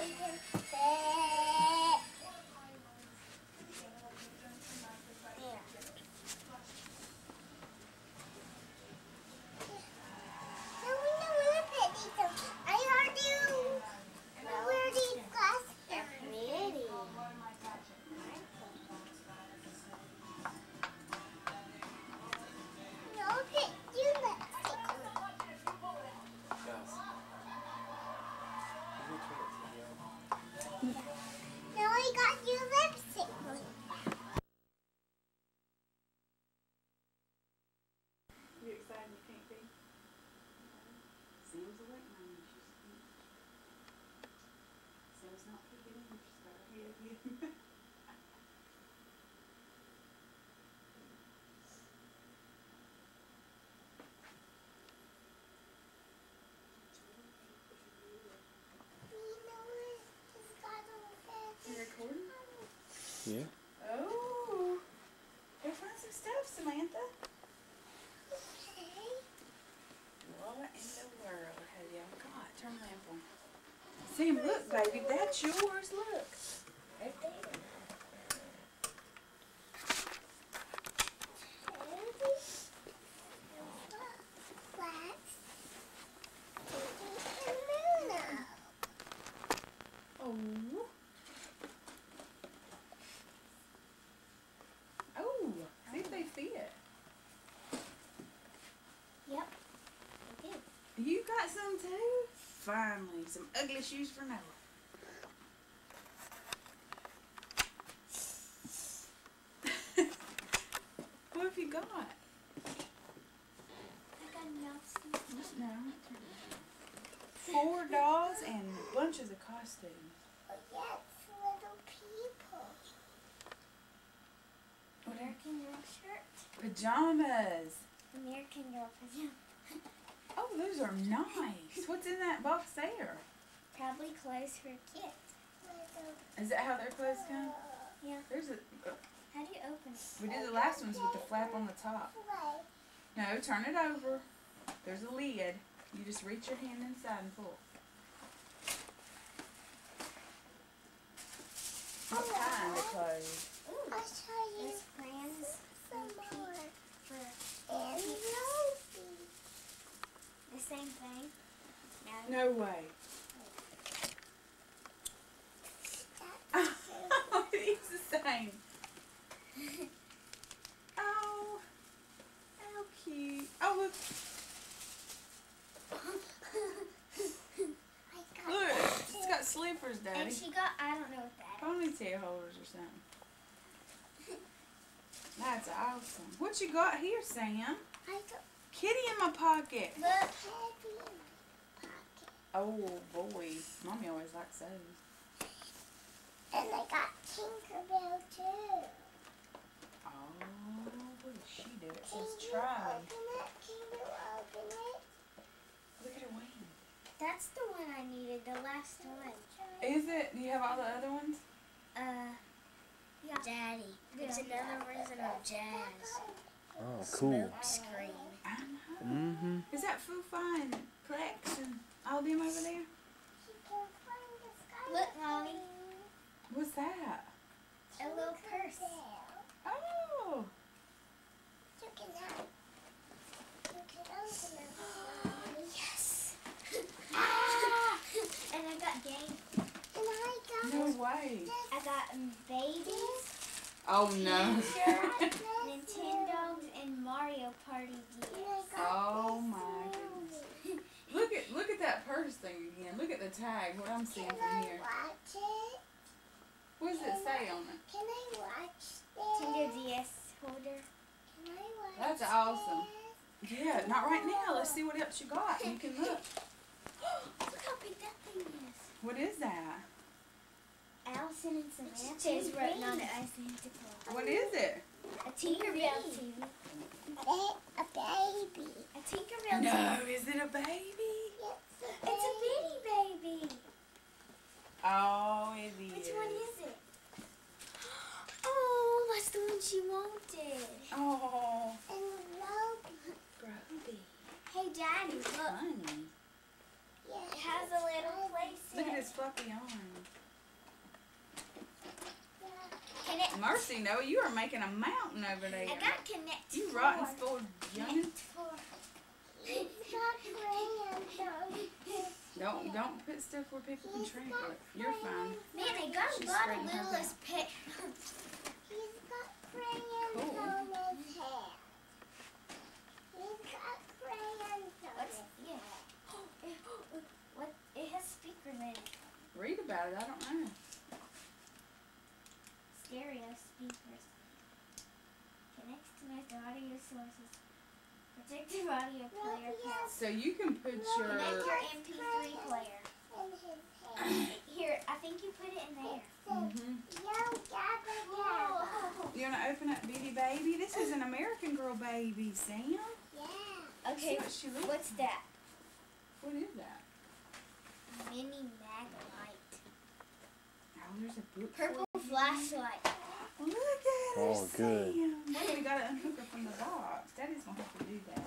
Yeah. Oh, go find some stuff, Samantha. What in the world have y'all got? Turn the lamp on. Sam, look, baby, that's yours. Look. Right there. Oh. Oh, see if they fit. Yep. You got some too? Finally, some ugly shoes for Noah. What have you got? I got nothing. No. Four dolls and bunches of costumes. Oh, yes, little people. American Girl shirt. Pajamas. American Girl pajamas. Oh, those are nice. What's in that box there? Probably clothes for kids. Is that how their clothes come? Yeah. There's a. How do you open it? We did the last ones with the flap on the top. No, turn it over. There's a lid. You just reach your hand inside and pull. What kind of clothes? Ooh. I'll show you. There's brands some more for and the same thing. No, no way. Oh, it's the same. Oh, how cute. Oh, look. Look, it's got slippers, Daddy. And she got, I don't know what that is. Ponytail holders or something. That's awesome. What you got here, Sam? I got kitty in my pocket. Look, kitty in my pocket. Oh, boy. Mommy always likes those. And I got Tinkerbell, too. Oh. it. It says try. Look at her wing. That's the one I needed, the last one. Is it? Do you have all the other ones? Uh, yeah. Daddy. It's another version of jazz. Oh, cool. Smoke screen. Mm-hmm. Is that Fufa and Plex and all them over there? Look, Mommy. What's that? A little purse. Oh. Yes. Ah! And I got game. And I got. No way. I got um, babies. Oh no. Nintendogs and Mario Party D S. Oh my goodness. Look at look at that purse thing again. Look at the tag. What I'm seeing from here. What does it say on it? Can I watch this? Nintendo D S holder. Can I watch That's awesome. Yeah, not right now. Let's see what else you got. You can look. Look how big that thing is. What is that? Allison and Samantha. It says written on it identical. What is it? A Tinkerbell T V. A baby. A Tinkerbell No, T V. is it a baby? It's a bitty baby. Oh, it is. Which one is it? Oh, that's the one she wanted. Oh. And Roby. Roby. Hey, Daddy, look. Funny. It has a little place. Look at his fluffy arm. Can it, Mercy, Noah, you are making a mountain over there. I got Connect You Four. rotten spoiled youngin'. Connect Four. It's got crayons on it. Don't don't put stuff where people can trample it. You're fine. Man, I got She's a lot spreading of her littlest pet. He's got crayons Cool. on his hair. He's got crayons on his hair. What? It has speakers in it. Read about it. I don't know. Stereo speakers. Connects to my audio sources. Protective audio player. So you can put your. Connect your M P three player. Here, I think you put it in there. Mm-hmm. Whoa. You want to open up Bitty Baby? This is an American Girl baby, Sam. Yeah. Okay. What she looks What's that? What is that? Mini Maglite. Oh, there's a book. Purple flashlight. Look at her, Oh, good. Sam. Wait, we gotta unhook her from the box. Daddy's gonna have to do that.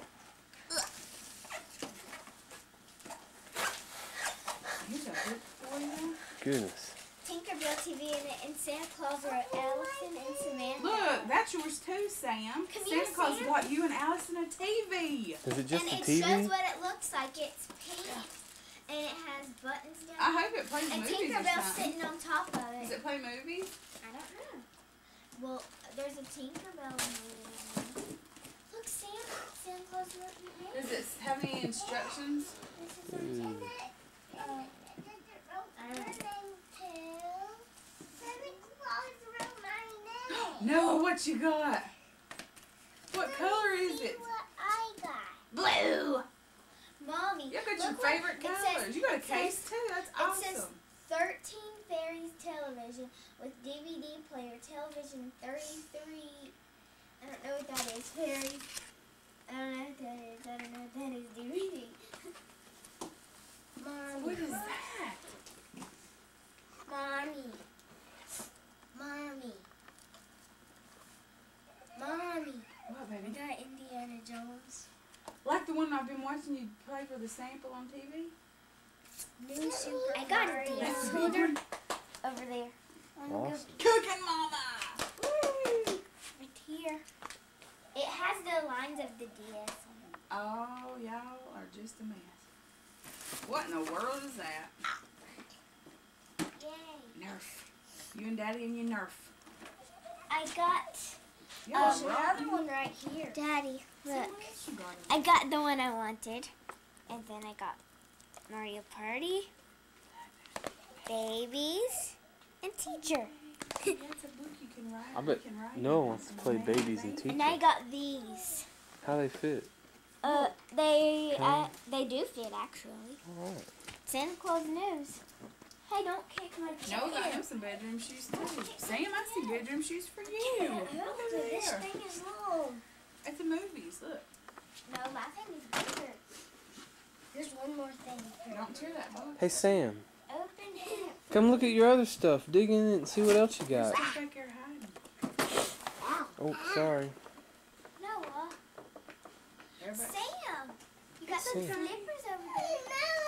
Here's a book for you. Goodness. Tinkerbell T V in it, and Santa Claus wrote Allison and Samantha. Look, that's yours too, Sam. Come here, Santa Claus Sam. bought you and Allison a T V. Is it just and a it T V? shows what it looks like. It's pink, and it has buttons down I there. hope it plays And movies or Tinkerbell's something. sitting on top of it. Does it play movies? I don't know. Well, there's a Tinkerbell movie in there. Look, Sam. Santa Claus wrote your name. Does it have any instructions? This is on Ooh. uh, I don't know. No, what you got? What color is it? What I got. Blue. Mommy, You got your look what- favorite it says- colors. You got a it case says- too. That's It awesome. says thirteen Fairies television with D V D player, television thirty-three. I don't know what that is. Fairies. I don't know what that is. I don't know what that is. D V D. Mommy. What is that? Mommy. Mommy. Mommy. What, I baby? got Indiana Jones. Like the one I've been watching you play for the sample on T V? New Super I got a D S holder over there. Awesome. Cooking Mama! Woo! Right here. It has the lines of the D S on it. Oh, y'all are just a mess. What in the world is that? Yay. Nerf. You and Daddy and your Nerf. I got Y'all uh, are rotten. another one right here. Daddy, look. What else you got in I got the one I wanted. And then I got Mario Party, Babies, and Teacher. That's a book you can write. I bet you can write Noah in. wants to play babies and teach And I them. got these. How they fit? Uh, they Okay. uh, they do fit actually. All right. Santa Claus knows. Hey, don't kick my chair. No, got him some bedroom shoes too. Sam, I see bedroom shoes for you. Look over This there. thing is long. At the movies, look. No, my thing is bigger. There's one more thing. Don't tear that box. Hey Sam, Open it. come look at your other stuff. Dig in it and see what else you There's got. stuff back here hiding. Oh, sorry. Noah. Everybody. Sam. You got some Sam. slippers over there.